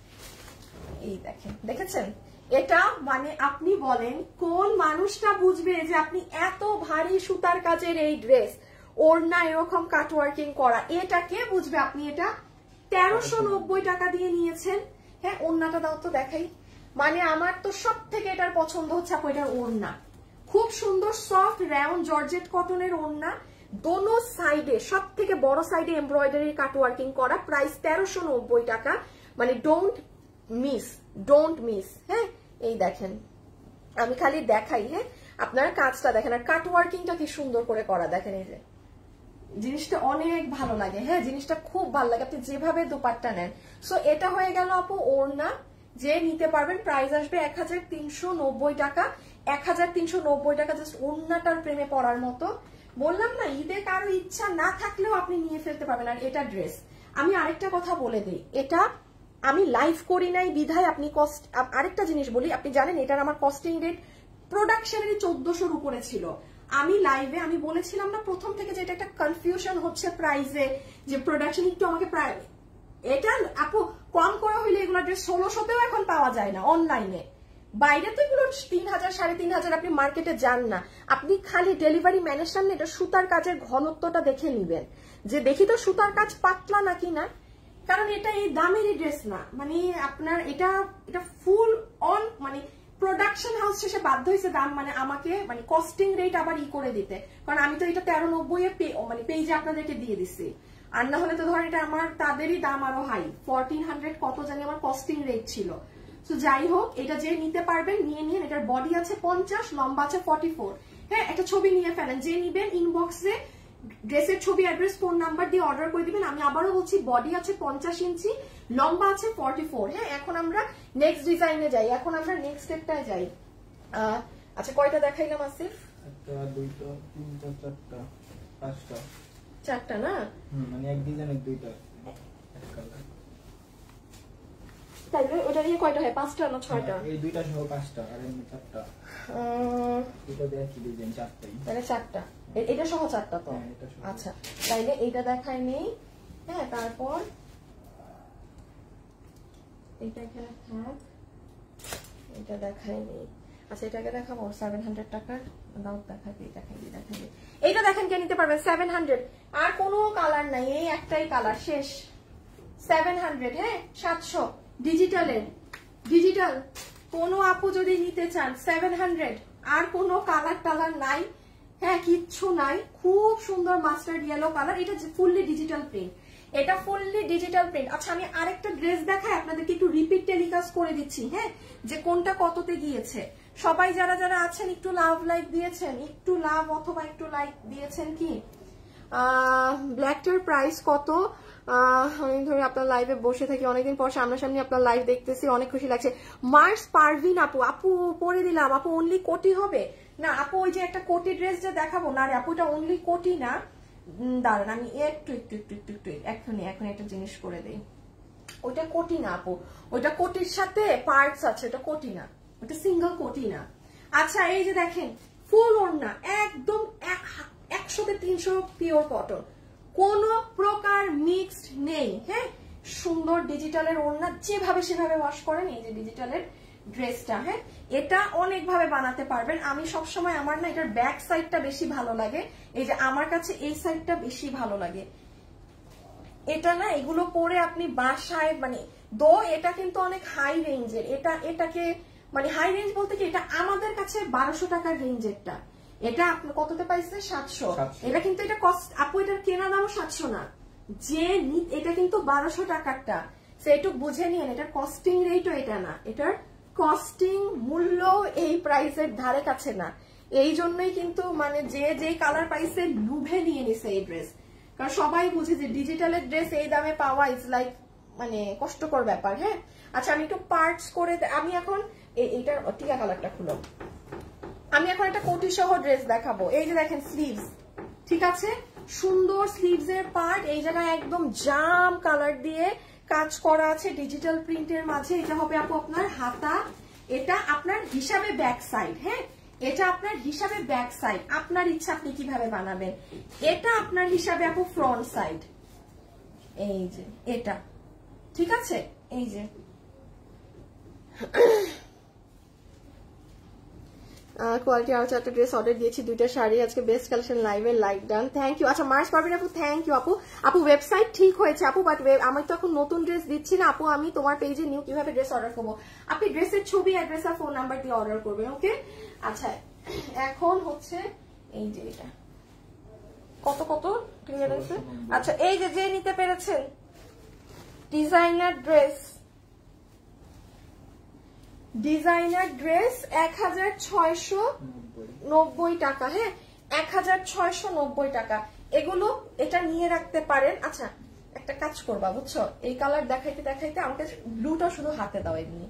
Speaker 1: এই দেখেন, দেখেছেন এটা মানে আপনি বলেন কোন মানুষটা বুঝবে যে আপনি এত ভারী সুতার কাজের এই ড্রেস, ওড়না এরকম কাটওয়ার্কিং করা, এটা কে বুঝবে? আপনি এটা তেরোশো নব্বই টাকা দিয়ে নিয়েছেন। হ্যাঁ, ওড়নাটা দাও তো দেখাই। মানে আমার তো সব থেকে এটার পছন্দ হচ্ছে আপু এটার ওড়না, খুব সুন্দর সফট রাউন্ড জর্জেট কটনের ওড়না, দোনো সাইডে সব থেকে বড় সাইডে এমব্রয়ডারি কাটওয়ার্কিং করা, প্রাইস তেরোশো নব্বই টাকা। মানে ডোন্ট মিস, ডোন্ট মিস। হ্যাঁ, এই দেখেন আমি খালি দেখাই। হ্যাঁ, আপনারা কাজটা দেখেন আর কাটওয়ার্কিংটা কি সুন্দর করে করা, দেখেন এই যে জিনিসটা অনেক ভালো লাগে। হ্যাঁ, জিনিসটা খুব ভালো লাগে আপনি যেভাবে দুপাট্টা নেন। সো এটা হয়ে গেল আপু ওড়না, যে নিতে পারবেন প্রাইস আসবে এক হাজার তিনশো নব্বই টাকা। এক হাজার তিনশো নব্বই টাকা জাস্ট ওড়নাটার প্রেমে পড়ার মতো। বললাম না, ঈদে কারো ইচ্ছা না থাকলেও আপনি নিয়ে ফেলতে পারবেন। আর এটা ড্রেস, আমি আরেকটা কথা বলে দিই, এটা আমি লাইভ করি নাই বিধায় আপনি কস্ট, আরেকটা জিনিস বলি, আপনি জানেন এটার আমার কস্টিং রেট প্রোডাকশনের চোদ্দশোর উপরে ছিল। আমি লাইভে আমি বলেছিলাম না প্রথম থেকে যে এটা একটা কনফিউশন হচ্ছে প্রাইসে, যে প্রোডাকশন একটু আমাকে প্রায় এটা আপু কম করে হইলে এগুলো ড্রেস ষোলোশোতেও এখন পাওয়া যায় না অনলাইনে। বাইরে তো এগুলো তিন হাজার সাড়ে তিন হাজার আপনি মার্কেটে যান না। আপনি খালি ডেলিভারি ম্যানের সামনে এটা সুতার কাজের ঘনত্বটা দেখে নিবেন, যে দেখি তো সুতার কাজ পাতলা নাকি না। কারণ এটা এই দামেরই ড্রেস না, মানে আপনার এটা এটা ফুল অন মানে প্রোডাকশন হাউস শেষে বাধ্য হয়েছে দাম মানে আমাকে মানে কস্টিং রেট আবার ই করে দিতে, কারণ আমি তো এটা তেরো নব্বই এ মানে পেজে আপনাদেরকে দিয়ে দিচ্ছি। আর না হলে তো ধরেন এটা আমার তাদেরই দাম আরো হাই, ফোরটিন হান্ড্রেড কত জানি আমার কস্টিং রেট ছিল। তো যাই হোক, এটা যে নিতে পারবেন নিয়ে নিন। এটার বডি আছে পঞ্চাশ, লম্বা আছে ফর্টি ফোর। হ্যাঁ, একটা ছবি নিয়ে ফেলেন, যে নিবেন ইনবক্সে ড্রেসের ছবি, অ্যাড্রেস, ফোন নাম্বার দিয়ে অর্ডার করে দিবেন। আমি আবারও বলছি বডি আছে পঞ্চাশ ইঞ্চি, লম্বা আছে ফর্টি ফোর। হ্যাঁ, এখন আমরা নেক্সট ডিজাইনে যাই, এখন আমরা নেক্সট স্টেপটায় যাই। আচ্ছা, কয়টা দেখাইলাম আসিফ?
Speaker 2: একটা, দুইটা, তিনটা, চারটা, পাঁচটা,
Speaker 1: চারটা না?
Speaker 2: হুম, মানে এক ডিজাইনের দুইটা এক কালার।
Speaker 1: তাইলে ওটা নিয়ে কয়টা হয়? পাঁচটা না ছয়টা?
Speaker 2: এই দুইটা সহ পাঁচটা, আর এমনি চারটা। এটা দিয়ে কি ডিজাইন? চারটাই। তাহলে
Speaker 1: চারটা, এটা সহ চারটা তো? আচ্ছা, তাইলে এইটা দেখাই নেই। হ্যাঁ, তারপর এটা এখানে থাক, এটা দেখাই নেই। আচ্ছা, এটাকে দেখাবো সেভেন হান্ড্রেড টাকার দাম দেখাবি, দেখাবি দেখাবি এইটা দেখেন কে নিতে পারবেন সেভেন হান্ড্রেড। আর কোনো কালার নাই, এই একটাই কালার, শেষ। Seven hundred. হ্যাঁ, সাতশো ডিজিটালের, ডিজিটাল কোনো আপু যদি নিতে চান সেভেন হান্ড্রেড। আর কোনো কালার টালার নাই। হ্যাঁ, কিচ্ছু নাই, খুব সুন্দর মাস্টার্ড ইয়েলো কালার। এটা ফুললি ডিজিটাল প্রিন্ট, এটা ফুললি ডিজিটাল প্রিন্ট। আচ্ছা, আমি আরেকটা ড্রেস দেখাই আপনাদেরকে, একটু রিপিট টেলিকাস্ট করে দিচ্ছি। হ্যাঁ, যে কোনটা কততে গিয়েছে। সবাই যারা যারা আছেন একটু লাভ লাইক দিয়েছেন, একটু লাভ অথবা একটু লাইক দিয়েছেন কি? ব্ল্যাকটার প্রাইস কত? অনেক ধরে আপনার লাইভে বসে থাকি, অনেকদিন পর সামনাসামনি আপনার লাইভ দেখতেছি, অনেক খুশি লাগছে। মার্স পারভিন আপু, আপু পরে দিলাম। আপু অনলি কোটি হবে না আপু? ওই যে একটা কোটি ড্রেস যে দেখাবো না রে আপু, এটা অনলি কোটি না। দাঁড়ান আমি একটু একটু একটু একটু একটু এখনই এখন একটা জিনিস করে দিই। ওইটা কোটি না আপু, ওইটা কোটির সাথে পার্টস আছে, ওটা কোটি না, ওটা সিঙ্গেল কোটি না। আচ্ছা, এই যে দেখেন ফুল ওড়না, একদম একশোতে তিনশো পিওর কটন, কোন প্রকার মিক্সড নেই। হ্যাঁ, সুন্দর ডিজিটালের ওড়না, যেভাবে সেভাবে ওয়াশ করেন। এই যে ডিজিটালের ড্রেসটা, হ্যাঁ, এটা অনেক ভাবে বানাতে পারবেন। আমি সবসময় আমার না এটার ব্যাক সাইডটা বেশি ভালো লাগে, এই যে আমার কাছে এই সাইডটা বেশি ভালো লাগে। এটা না এগুলো পরে আপনি বাসায় মানে দো, এটা কিন্তু অনেক হাই রেঞ্জের। এটা এটাকে মানে হাই রেঞ্জ বলতে কি, এটা আমাদের কাছে বারোশো টাকার রেঞ্জেরটা, এটা আপনি কততে পাইছে? সাতশো। এটা কিন্তু এটা কস্ট আপু, এটার কেনা দামও সাতশো না, যে এটা কিন্তু বারোশো টাকারটা। সেটুক বুঝে নিন, এটার কস্টিং রেটও এটা না, এটার কস্টিং মূল্য এই প্রাইসের ধারে কাছে না, এই জন্যই কিন্তু মানে যে যে কালার পাইছে লুভে নিয়ে নিছে এই ড্রেস, কারণ সবাই বুঝে যে ডিজিটালের ড্রেস এই দামে পাওয়া ইজ লাইক মানে কষ্টকর ব্যাপার। হ্যাঁ আচ্ছা আমি একটু পার্টস করে, আমি এখন এইটার টিকা কালারটা খুলো, আমি এখন একটা কোটি সহ ড্রেস দেখাবো। এই যে দেখেন স্লিভস, ঠিক আছে, সুন্দর স্লিভস এর পার্ট, এই জায়গায় একদম জাম কালার দিয়ে কাজ করা আছে ডিজিটাল প্রিন্টের মাঝে। এটা হবে আপু আপনার হাতা, এটা আপনার হিসাবে ব্যাক সাইড। হ্যাঁ এটা আপনার হিসাবে ব্যাক সাইড, আপনার ইচ্ছা আপনি কিভাবে বানাবেন। এটা আপনার হিসাবে আপু ফ্রন্ট সাইড, এই যে এটা, ঠিক আছে। এই যে কোয়ালিটি আরো চারটা ড্রেস অর্ডার দিয়েছি, দুইটা শাড়ি, আজকে বেস্ট কালেকশন লাইভে লাইক ডান, থ্যাংক ইউ। আচ্ছা মার্চ পারবেন আপু, থ্যাংক ইউ আপু। আপু ওয়েবসাইট ঠিক হয়েছে আপু, বাট আমি তো এখন নতুন ড্রেস দিচ্ছি না আপু, আমি তোমার পেজে নিউ কিভাবে ড্রেস অর্ডার করবো, আপনি ড্রেসের ছবি, অ্যাড্রেস আর ফোন নাম্বার দিয়ে অর্ডার করবেন, ওকে। আচ্ছা এখন হচ্ছে এই যে এটা কত কত ক্লিয়ার আছে। আচ্ছা এই যে যে নিতে পেরেছেন ডিজাইনার ড্রেস, ডিজাইনার ড্রেস এক হাজার ছয়শো নব্বই টাকা। হ্যাঁ এক হাজার ছয়শো নব্বই টাকা, এগুলো এটা নিয়ে রাখতে পারেন। আচ্ছা একটা কাজ করবা বুঝছো, এই কালার দেখাইতে দেখাইতে আমাকে ব্লুটা শুধু হাতে দাও, এমনি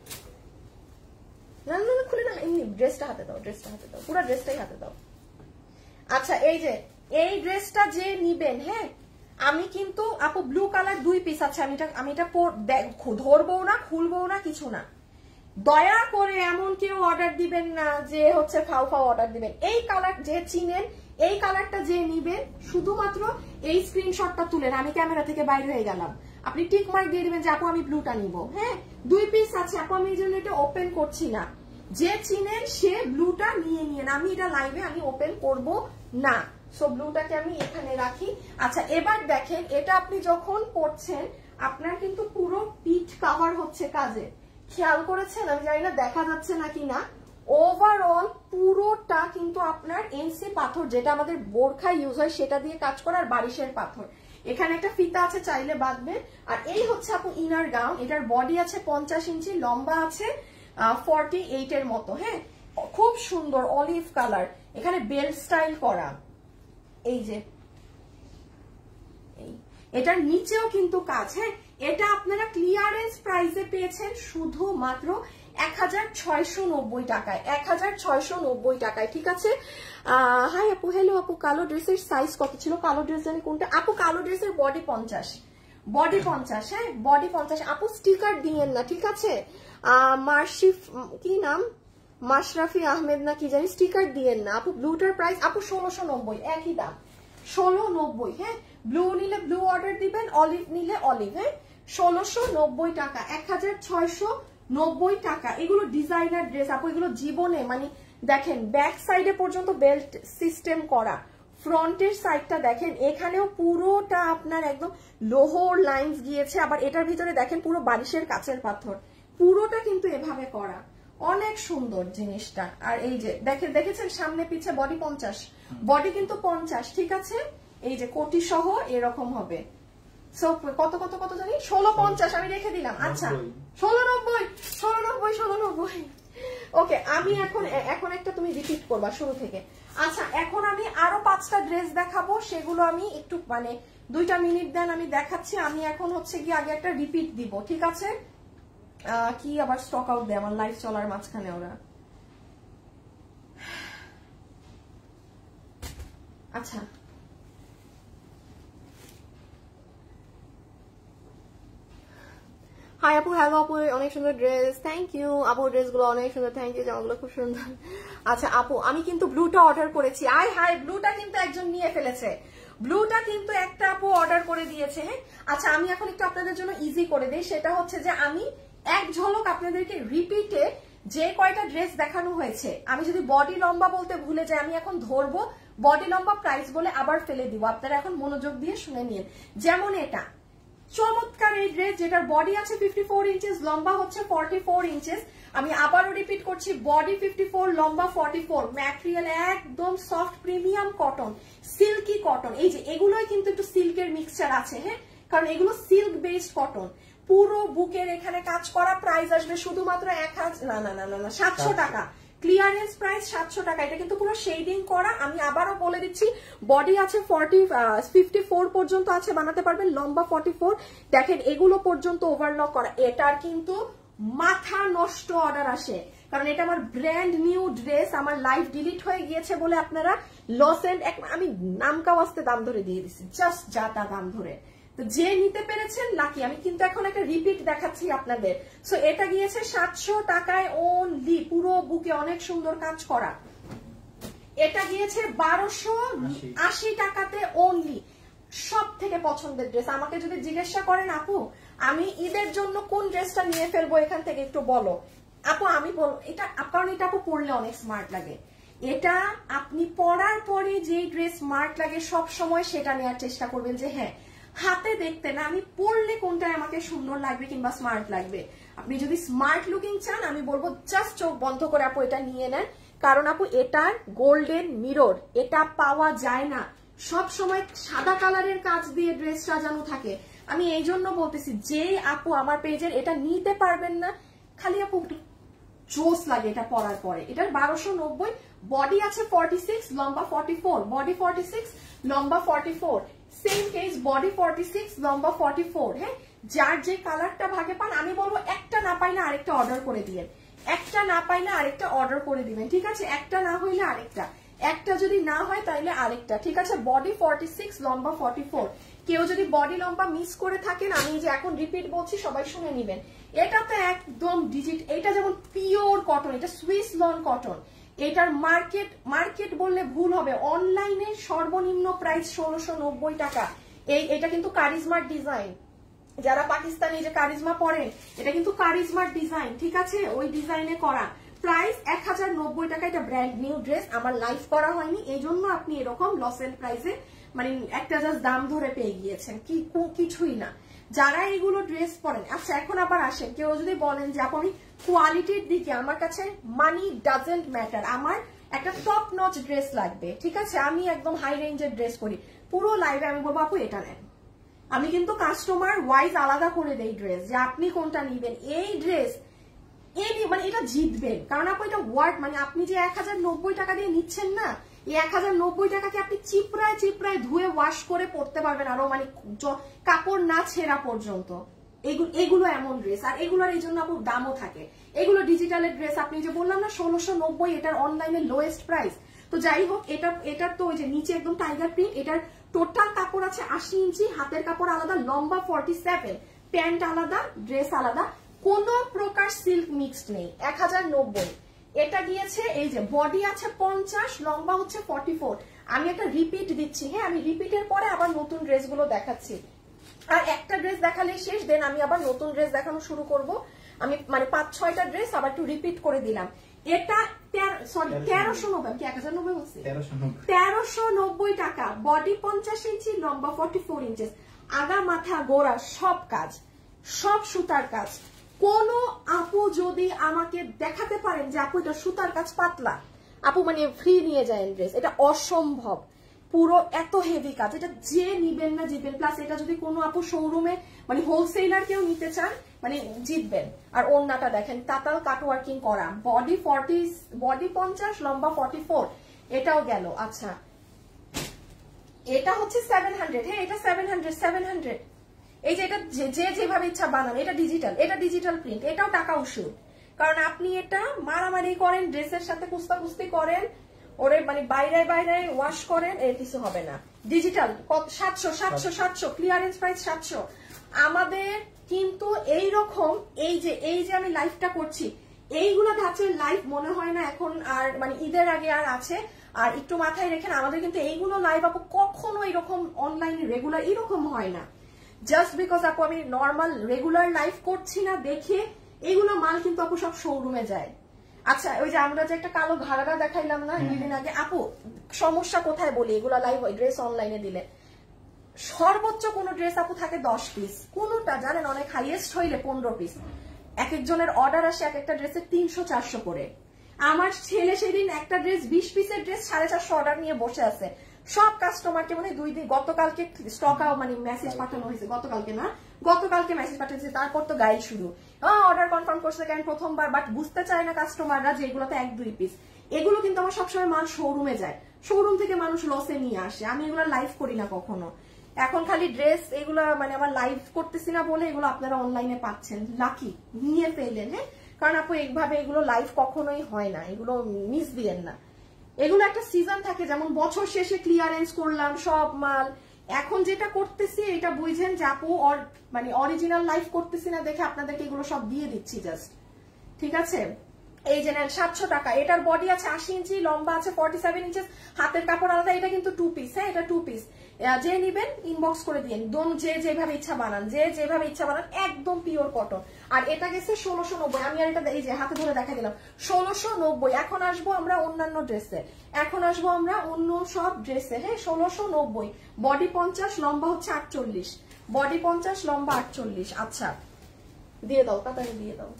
Speaker 1: না না খুলে না, এমনি ড্রেসটা হাতে দাও, ড্রেসটা হাতে দাও, পুরো ড্রেসটাই হাতে দাও। আচ্ছা এই যে এই ড্রেসটা যে নিবেন, হ্যাঁ আমি কিন্তু আপু ব্লু কালার দুই পিস আছে, আমি এটা আমি এটা ধরবো না, খুলবো না, কিছু না, দয়া করে এমন কেউ অর্ডার দিবেন না যে হচ্ছে ফাও ফাও অর্ডার দিবেন। এই কালার যে চিনেন, এই কালারটা যে নিবেন, শুধুমাত্র এই স্ক্রিনশটটা তুলেন, আমি ক্যামেরা থেকে বাইরে হয়ে গেলাম, আপনি টিক মার্ক দিয়ে দিবেন যে আপু আমি ব্লুটা নিব। হ্যাঁ দুই পিস আছে আপু, আমি এই জন্য এটা ওপেন করছি না, যে চিনেন সে ব্লুটা নিয়ে নিয়েন, আমি এটা লাইভে আমি ওপেন করব না, সো ব্লুটাকে আমি এখানে রাখি। আচ্ছা এবার দেখেন, এটা আপনি যখন পরছেন আপনার কিন্তু পুরো পিঠ কাভার হচ্ছে কাজে, খেয়াল করেছেন, আমি জানি না দেখা যাচ্ছে নাকি না, ওভারঅল পুরোটা কিন্তু আপনার এনসি পাথর, যেটা আমাদের বোরখা ইউজ হয় সেটা দিয়ে কাজ করা, আর বারিশের পাথর। এখানে একটা ফিতা আছে, চাইলে বাঁধবে। আর এই হচ্ছে আপু ইনার গাউন, এটার বডি আছে পঞ্চাশ ইঞ্চি, লম্বা আছে ফর্টি এইট এর মতো। হ্যাঁ খুব সুন্দর অলিভ কালার, এখানে বেল্ট স্টাইল করা, এই যে এই এটার নিচেও কিন্তু কাজ। হ্যাঁ এটা আপনারা ক্লিয়ারেন্স প্রাইসে পেয়েছেন শুধুমাত্র এক হাজার ছয়শো নব্বই টাকায়, এক হাজার ছয়শো নব্বই টাকায়, ঠিক আছে। আহ হাই আপু, হ্যালো আপু, কালো ড্রেসের সাইজ কত ছিল, কালো ড্রেস জানি কোনটা আপু, কালো ড্রেসের বডি পঞ্চাশ, বডি পঞ্চাশ। হ্যাঁ বডি পঞ্চাশ আপু, স্টিকার দিয়েন না, ঠিক আছে। আহ মার্শিফ কি নাম, মাশরাফি আহমেদ না কি জানি, স্টিকার দিয়েন না আপু। ব্লুটার প্রাইস আপু ষোলোশো নব্বই, একই দাম, ষোলো নব্বই। হ্যাঁ ব্লু নিলে ব্লু অর্ডার দিবেন, অলিভ নিলে অলিভ। হ্যাঁ ষোলোশো নব্বই টাকা, এক হাজার ছয়শো নব্বই টাকা। এগুলো ডিজাইনার ড্রেস আপু, এগুলো জীবনে মানে দেখেন ব্যাক সাইডে পর্যন্ত বেল্ট সিস্টেম করা, ফ্রন্টের সাইডটা দেখেন, এখানেও পুরোটা আপনার একদম লোহর লাইন্স গিয়েছে, আবার এটার ভিতরে দেখেন পুরো বারিশের কাচের পাথর, পুরোটা কিন্তু এভাবে করা, অনেক সুন্দর জিনিসটা। আর এই যে দেখে দেখেছেন সামনে পিছে বডি পঞ্চাশ, বডি কিন্তু পঞ্চাশ, ঠিক আছে। এই যে কোটি সহ এরকম হবে, সো কত কত কত জানি, ষোলো পঞ্চাশ আমি রেখে দিলাম। আচ্ছা ষোলো নব্বই, ষোলো নব্বই, ষোলো নব্বই। ওকে আমি এখন এখন একটা তুমি রিপিট করবা শুরু থেকে। আচ্ছা এখন আমি আরো পাঁচটা ড্রেস দেখাবো, সেগুলো আমি একটু মানে দুইটা মিনিট দেন আমি দেখাচ্ছি। আমি এখন হচ্ছে কি আগে একটা রিপিট দিব, ঠিক আছে। আহ কি আবার স্টক আউট দেয় আমার লাইভ চলার মাঝখানে ওরা। আচ্ছা হাই আপু, হ্যালো আপু, অনেক সুন্দর ড্রেস, থ্যাংক ইউ আপু, ড্রেসগুলো অনেক সুন্দর, থ্যাংক ইউ, জামাগুলো খুব সুন্দর। আচ্ছা আপু আমি কিন্তু ব্লুটা অর্ডার করেছি, আই হাই ব্লুটা কিন্তু একজন নিয়ে ফেলেছে, ব্লুটা কিন্তু একটা আপু অর্ডার করে দিয়েছে। হ্যাঁ আচ্ছা আমি এখন একটু আপনাদের জন্য ইজি করে দিই, সেটা হচ্ছে যে আমি এক ঝলক আপনাদেরকে রিপিটে যে কয়টা ড্রেস দেখানো হয়েছে, আমি যদি বডি লম্বা বলতে ভুলে যাই, আমি এখন ধরবো বডি লম্বা প্রাইস বলে আবার ফেলে দিব, আপনারা এখন মনোযোগ দিয়ে শুনে নিন। যেমন এটা চমৎকার এই ড্রেস, যেটার বডি আছে ফিফটি ফোর ইঞ্চেস, লম্বা হচ্ছে ফর্টি ফোর ইঞ্চেস। আমি আবারও রিপিট করছি, বডি ফিফটি ফোর, লম্বা ফর্টি ফোর, ম্যাটেরিয়াল একদম soft premium cotton, silky cotton. এই যে এগুলোই কিন্তু একটু সিল্কের মিক্সচার আছে, হ্যাঁ কারণ এগুলো সিল্ক বেসড কটন, পুরো বুকের এখানে কাজ করা, প্রাইস আসবে শুধুমাত্র এক হাজার না না না না না সাতশো টাকা, ক্লিয়ারেন্স প্রাইস সাতশো টাকা। এটা কিন্তু পুরো শেডিং করা। আমি আবারও বলে দিচ্ছি, বডি আছে ফর্টি ফিফটি ফোর পর্যন্ত আছে, বানাতে পারবেন, লম্বা ফর্টি ফোর। দেখেন এগুলো পর্যন্ত ওভারলক করা। এটার কিন্তু মাথা নষ্ট অর্ডার আসে, কারণ এটা আমার ব্র্যান্ড নিউ ড্রেস, আমার লাইফ ডিলিট হয়ে গিয়েছে বলে আপনারা লস এন্ড আমি নামকা ওয়াস্তে দাম ধরে দিয়ে দিচ্ছি, জাস্ট যা তা দাম ধরে। তো যে নিতে পেরেছেন লাকি। আমি কিন্তু এখন একটা রিপিট দেখাচ্ছি আপনাদের। সো এটা গিয়েছে সাতশো টাকায় অনলি, পুরো বুকে অনেক সুন্দর কাজ করা। এটা গিয়েছে বারোশো আশি টাকাতে অনলি। সব থেকে পছন্দের ড্রেস। আমাকে যদি জিজ্ঞাসা করেন আপু আমি ঈদের জন্য কোন ড্রেসটা নিয়ে ফেলবো এখান থেকে একটু বলো, আপু আমি বল এটা, কারণ এটা আপু পরলে অনেক স্মার্ট লাগে। এটা আপনি পরার পরে যে ড্রেস স্মার্ট লাগে সব সময় সেটা নেওয়ার চেষ্টা করবেন, যে হ্যাঁ হাতে দেখতে না, আমি পরলে কোনটায় আমাকে সুন্দর লাগবে কিংবা স্মার্ট লাগবে। আপনি যদি স্মার্ট লুকিং চান আমি বলবো জাস্ট চোখ বন্ধ করে আপু এটা নিয়ে নেন, কারণ আপু এটার গোল্ডেন মিরর এটা পাওয়া যায় না। সব সময় সাদা কালারের কাজ দিয়ে ড্রেস সাজানো থাকে। আমি এই জন্য বলতেছি, যে আপু আমার পেজের এটা নিতে পারবেন না, খালি আপু জোস লাগে এটা পরার পরে। এটার বারোশো নব্বই, বডি আছে ফর্টি সিক্স, লম্বা forty four, body forty six, লম্বা forty four, same case, body forty six, লম্বা ফর্টি ফোর। হ্যাঁ, যার যে কালারটা ভাগে পান, আমি বলবো একটা না পাইলে আরেকটা অর্ডার করে দিবেন, একটা না পাইলে আরেকটা অর্ডার করে দিবেন, ঠিক আছে? একটা না হইলে আরেকটা, একটা যদি না হয় তাহলে আরেকটা, ঠিক আছে? বডি ফর্টি সিক্স, লম্বা ফর্টি ফোর। কেউ যদি বডি লম্বা মিস করে থাকেন, আমি যে এখন রিপিট বলছি সবাই শুনে নিবেন। এটা তো একদম ডিজিট, এটা যেমন পিওর কটন, এটা সুইস লন কটন। এটার মার্কেট মার্কেট বললে ভুল হবে, অনলাইনে সর্বনিম্ন প্রাইস ষোলোশো নব্বই টাকা। এই এটা কিন্তু কারিজমার ডিজাইন, যারা পাকিস্তানি যে কারিজমা পরেন, এটা কিন্তু কারিজমার ডিজাইন, ঠিক আছে? ওই ডিজাইনে করা। প্রাইস এক হাজার নব্বই টাকা। এটা ব্র্যান্ড নিউ ড্রেস, আমার লাইফ করা হয়নি, এই জন্য আপনি এরকম লস এন্ড প্রাইসে মানে একটা জাস্ট দাম ধরে পেয়ে গিয়েছেন, কি কিছুই না। যারা এইগুলো ড্রেস পরেন, আচ্ছা এখন আবার আসেন, কেউ যদি বলেন যে আপনি কোয়ালিটির দিকে, আমার কাছে মানি ডাজেন্ট ম্যাটার, আমার একটা টপ নচ ড্রেস লাগবে, ঠিক আছে? আমি একদম হাই রেঞ্জের ড্রেস করি, পুরো লাইভে আমি বলবো আপু এটা নেন। আমি কিন্তু কাস্টমার ওয়াইজ আলাদা করে দেই ড্রেস, যে আপনি কোনটা নিবেন। এই ড্রেস এই মানে এটা জিতবেন, কারণ আপু এটা ওয়ার্ড, মানে আপনি যে এক হাজার নব্বই টাকা দিয়ে নিচ্ছেন না, এই এক হাজার নব্বই টাকাকে আপনি চিপড়ায় চিপড়ায় ধুয়ে ওয়াশ করে পড়তে পারবেন, আরো মানে কাপড় না ছেঁড়া পর্যন্ত। এগুলো এগুলো এমন ড্রেস, আর এগুলোর এই জন্য আপুর দামও থাকে। এগুলো ডিজিটালের ড্রেস, আপনি যে বললাম না ষোলোশো নব্বই, এটার অনলাইনে লোয়েস্ট প্রাইস। তো যাই হোক, এটা এটার তো ওই যে নিচে একদম টাইগার প্রিন্ট, এটার টোটাল কাপড় আছে আশি ইঞ্চি, হাতের কাপড় আলাদা, লম্বা ফর্টি সেভেন, প্যান্ট আলাদা, ড্রেস আলাদা, কোন প্রকার সিল্ক মিক্সড নেই। এক হাজার নব্বই। এটা গিয়েছে এই যে বডি আছে পঞ্চাশ, লম্বা হচ্ছে ফর্টি ফোর। আমি একটা রিপিট দিচ্ছি, হ্যাঁ আমি রিপিটের পরে আবার নতুন ড্রেসগুলো দেখাচ্ছি, আর একটা ড্রেস দেখালে শেষ, দেন আমি আবার নতুন ড্রেস দেখানো শুরু করব। আমি মানে পাঁচ ছয়টা ড্রেস আবার একটু রিপিট করে দিলাম। এটা সরি তেরোশো নব্বই, কি এক হাজার নব্বই বলছি, তেরোশো নব্বই টাকা। বডি পঞ্চাশ ইঞ্চি, লম্বা ফর্টি ফোর ইঞ্চেস, আগা মাথা গোড়া সব কাজ, সব সুতার কাজ। কোন আপু যদি আমাকে দেখাতে পারেন যে আপু এটা সুতার কাজ পাতলা, আপু মানে ফ্রি নিয়ে যায় ড্রেস, এটা অসম্ভব। পুরো এত হেভি কাজ, এটা যে নিবেন না জিতবেন। প্লাস এটা যদি কোনো আপু শোরুমে মানে হোলসেলার কেউ নিতে চান, মানে জিতবেন। আর ওড়নাটা দেখেন, তাতাল কাটওয়ার্কিং করা, বডি ফর্টি, বডি পঞ্চাশ, লম্বা ফর্টি ফোর। এটাও গেল। আচ্ছা এটা হচ্ছে সেভেন হান্ড্রেড, হ্যাঁ এটা সেভেন হান্ড্রেড, সেভেন হান্ড্রেড। এই যে এটা যে যেভাবে ইচ্ছা বানান, এটা ডিজিটাল, এটা ডিজিটাল প্রিন্ট, এটাও টাকা উসুল। কারণ আপনি এটা মারামারি করেন, ড্রেসের সাথে কুস্তা কুস্তি করেন, ওরে মানে বাইরে বাইরে ওয়াশ করেন, এর কিছু হবে না। ডিজিটাল সাতশো সাতশো সাতশো, ক্লিয়ারেন্স প্রাইস সাতশো। আমাদের কিন্তু এইরকম এই যে এই যে আমি লাইভটা করছি, এইগুলো ধাঁচের লাইভ মনে হয় না এখন আর, মানে ঈদের আগে আর আছে। আর একটু মাথায় রেখেন, আমাদের কিন্তু এইগুলো লাইভ আপু কখনো এরকম অনলাইনে রেগুলার এরকম হয় না। জাস্ট বিকজ আপু আমি নর্মাল রেগুলার লাইভ করছি না দেখে এগুলো মাল কিন্তু আপু সব শোরুমে যায়। আচ্ছা ওই যে আমরা যে একটা কালো ঘাড়া দেখাইলাম না দুদিন আগে, আপু সমস্যা কোথায় বলি, এগুলো লাইভ ওই ড্রেস অনলাইনে দিলে সর্বোচ্চ কোন ড্রেস আপু থাকে দশ পিস, কোনটা জানেন অনেক হাইয়েস্ট হইলে পনেরো পিস। এক একজনের অর্ডার আসে এক একটা ড্রেসের তিনশো চারশো করে। আমার ছেলে সেদিন একটা ড্রেস বিশ পিসের ড্রেস সাড়ে চারশো অর্ডার নিয়ে বসে আছে। সব কাস্টমারকে মানে দুই দিন গতকালকে স্টক মানে মেসেজ পাঠানো হয়েছে, গতকালকে না গতকালকে মেসেজ পাঠিয়েছে, তারপর তো গাইড শুরু, অর্ডার কনফার্ম করছে কেন প্রথমবার, বাট বুঝতে চায় না কাস্টমাররা যে এগুলোতে এক দুই পিস। এগুলো কিন্তু আমার সবসময় মাল শোরুমে যায়, শোরুম থেকে মানুষ লসে নিয়ে আসে, আমি এগুলো লাইভ করি না কখনো। এখন খালি ড্রেস এগুলো মানে আমার লাইভ করতেছি না বলে এগুলো আপনারা অনলাইনে পাচ্ছেন, লাকি নিয়ে ফেললেন। হ্যাঁ, কারণ আপু এইভাবে এগুলো লাইভ কখনোই হয় না, এগুলো মিস দিয়েন না। এগুলো একটা সিজন থাকে, যেমন বছর শেষে ক্লিয়ারেন্স করলাম সব মাল। এখন যেটা করতেছি এটা বুঝেন যে আপু মানে অরিজিনাল লাইভ করতেছি না দেখে আপনাদেরকে এগুলো সব দিয়ে দিচ্ছি জাস্ট, ঠিক আছে। এই যে নেন সাতশো টাকা, এটার বডি আছে আশি ইঞ্চি, লম্বা আছে ফর্টি সেভেন ইঞ্চেস, হাতের কাপড় আলাদা, এটা কিন্তু টু পিস। হ্যাঁ, এটা টু পিস। যে নিবেন ইনবক্স করে দিন, দোন যে যেভাবে ইচ্ছা বানান, যে যেভাবে ইচ্ছা বানান, একদম পিওর কটন। আর এটা গেছে ষোলোশো নব্বই, আমি আর এটা এই যে হাতে ধরে দেখা দিলাম ষোলোশো নব্বই। এখন আসবো আমরা অন্যান্য ড্রেসে, এখন আসবো আমরা অন্য সব ড্রেসে। হ্যাঁ, ষোলোশো নব্বই, বডি পঞ্চাশ, লম্বা হচ্ছে আটচল্লিশ, বডি পঞ্চাশ, লম্বা আটচল্লিশ। আচ্ছা দিয়ে দাও, তাড়াতাড়ি দিয়ে দাও।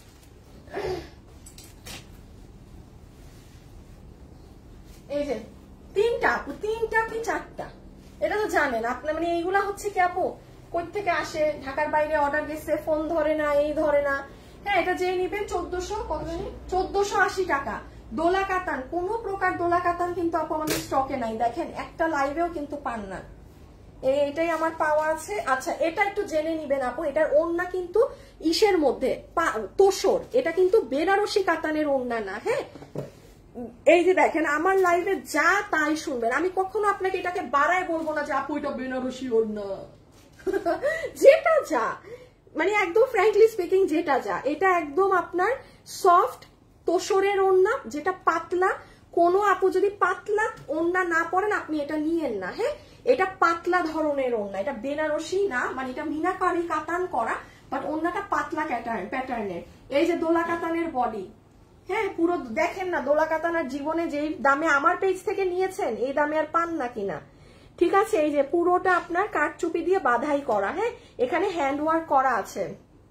Speaker 1: এই যে তিনটা আপু, তিনটা কি চারটা, এটা তো জানেন আপনার, মানে এইগুলা হচ্ছে কি আপু কই থেকে আসে, ঢাকার বাইরে অর্ডার গেছে, ফোন ধরে না, এই ধরে না। হ্যাঁ, এটা যে নিবেন চোদ্দশো কত জানি চোদ্দশো আশি টাকা। দোলা কাতান, কোন প্রকার দোলা কাতান কিন্তু আপু আমাদের স্টকে নাই, দেখেন একটা লাইভেও কিন্তু পান না, এটাই আমার পাওয়া আছে। আচ্ছা এটা একটু জেনে নিবেন আপু, এটার ওড়না কিন্তু ইসের মধ্যে তোষর, এটা কিন্তু বেনারসি কাতানের ওড়না না। হ্যাঁ, এই যে দেখেন আমার লাইভে যা তাই শুনবেন, আমি কখনো আপনাকে এটাকে বাড়ায় বলবো না যে আপু এটা বেনারসি ওড়না। যেটা যা মানে একদম ফ্র্যাঙ্কলি স্পিকিং যেটা যা, এটা একদম আপনার সফট তোষরের ওড়না, যেটা পাতলা। কোনো আপু যদি পাতলা ওড়না না পরেন আপনি এটা নিয়েন না। হ্যাঁ, এটা পাতলা ধরনের ওড়না, এটা বেনারসি না, মানে এটা মিনাকারি কাতান করা, বাট ওড়নাটা পাতলা প্যাটার্নের। এই যে দোলা কাতানের বডি, হ্যাঁ পুরো দেখেন না, দোলা কাতানার জীবনে যেই দামে আমার পেজ থেকে নিয়েছেন এই দামে আর পান না কিনা, ঠিক আছে। এই যে পুরোটা আপনার কাঠচুপি দিয়ে বাধাই করা, হ্যাঁ এখানে হ্যান্ড ওয়ার্ক করা আছে।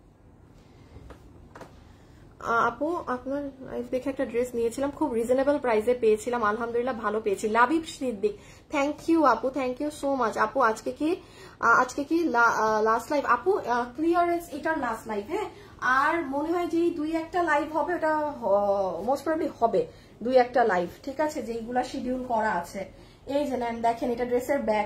Speaker 1: আপু আপনার দেখে একটা ড্রেস নিয়েছিলাম, খুব রিজনেবল প্রাইসে পেয়েছিলাম, আলহামদুলিল্লাহ ভালো পেয়েছি। লাবিব সিদ্দিক, থ্যাংক ইউ আপু, থ্যাংক ইউ সো মাচ। আপু আজকে কি আজকে কি লাস্ট লাইভ আপু? ক্লিয়ারেন্স এটার লাস্ট লাইভ। হ্যাঁ, আর মনে হয় যে দুই একটা লাইভ হবে, ওটা মোস্ট প্রবাবলি হবে দুই একটা লাইভ, ঠিক আছে, যেইগুলা শিডিউল করা আছে। এই যে নেন দেখেন, এটা ড্রেসের ব্যাগ,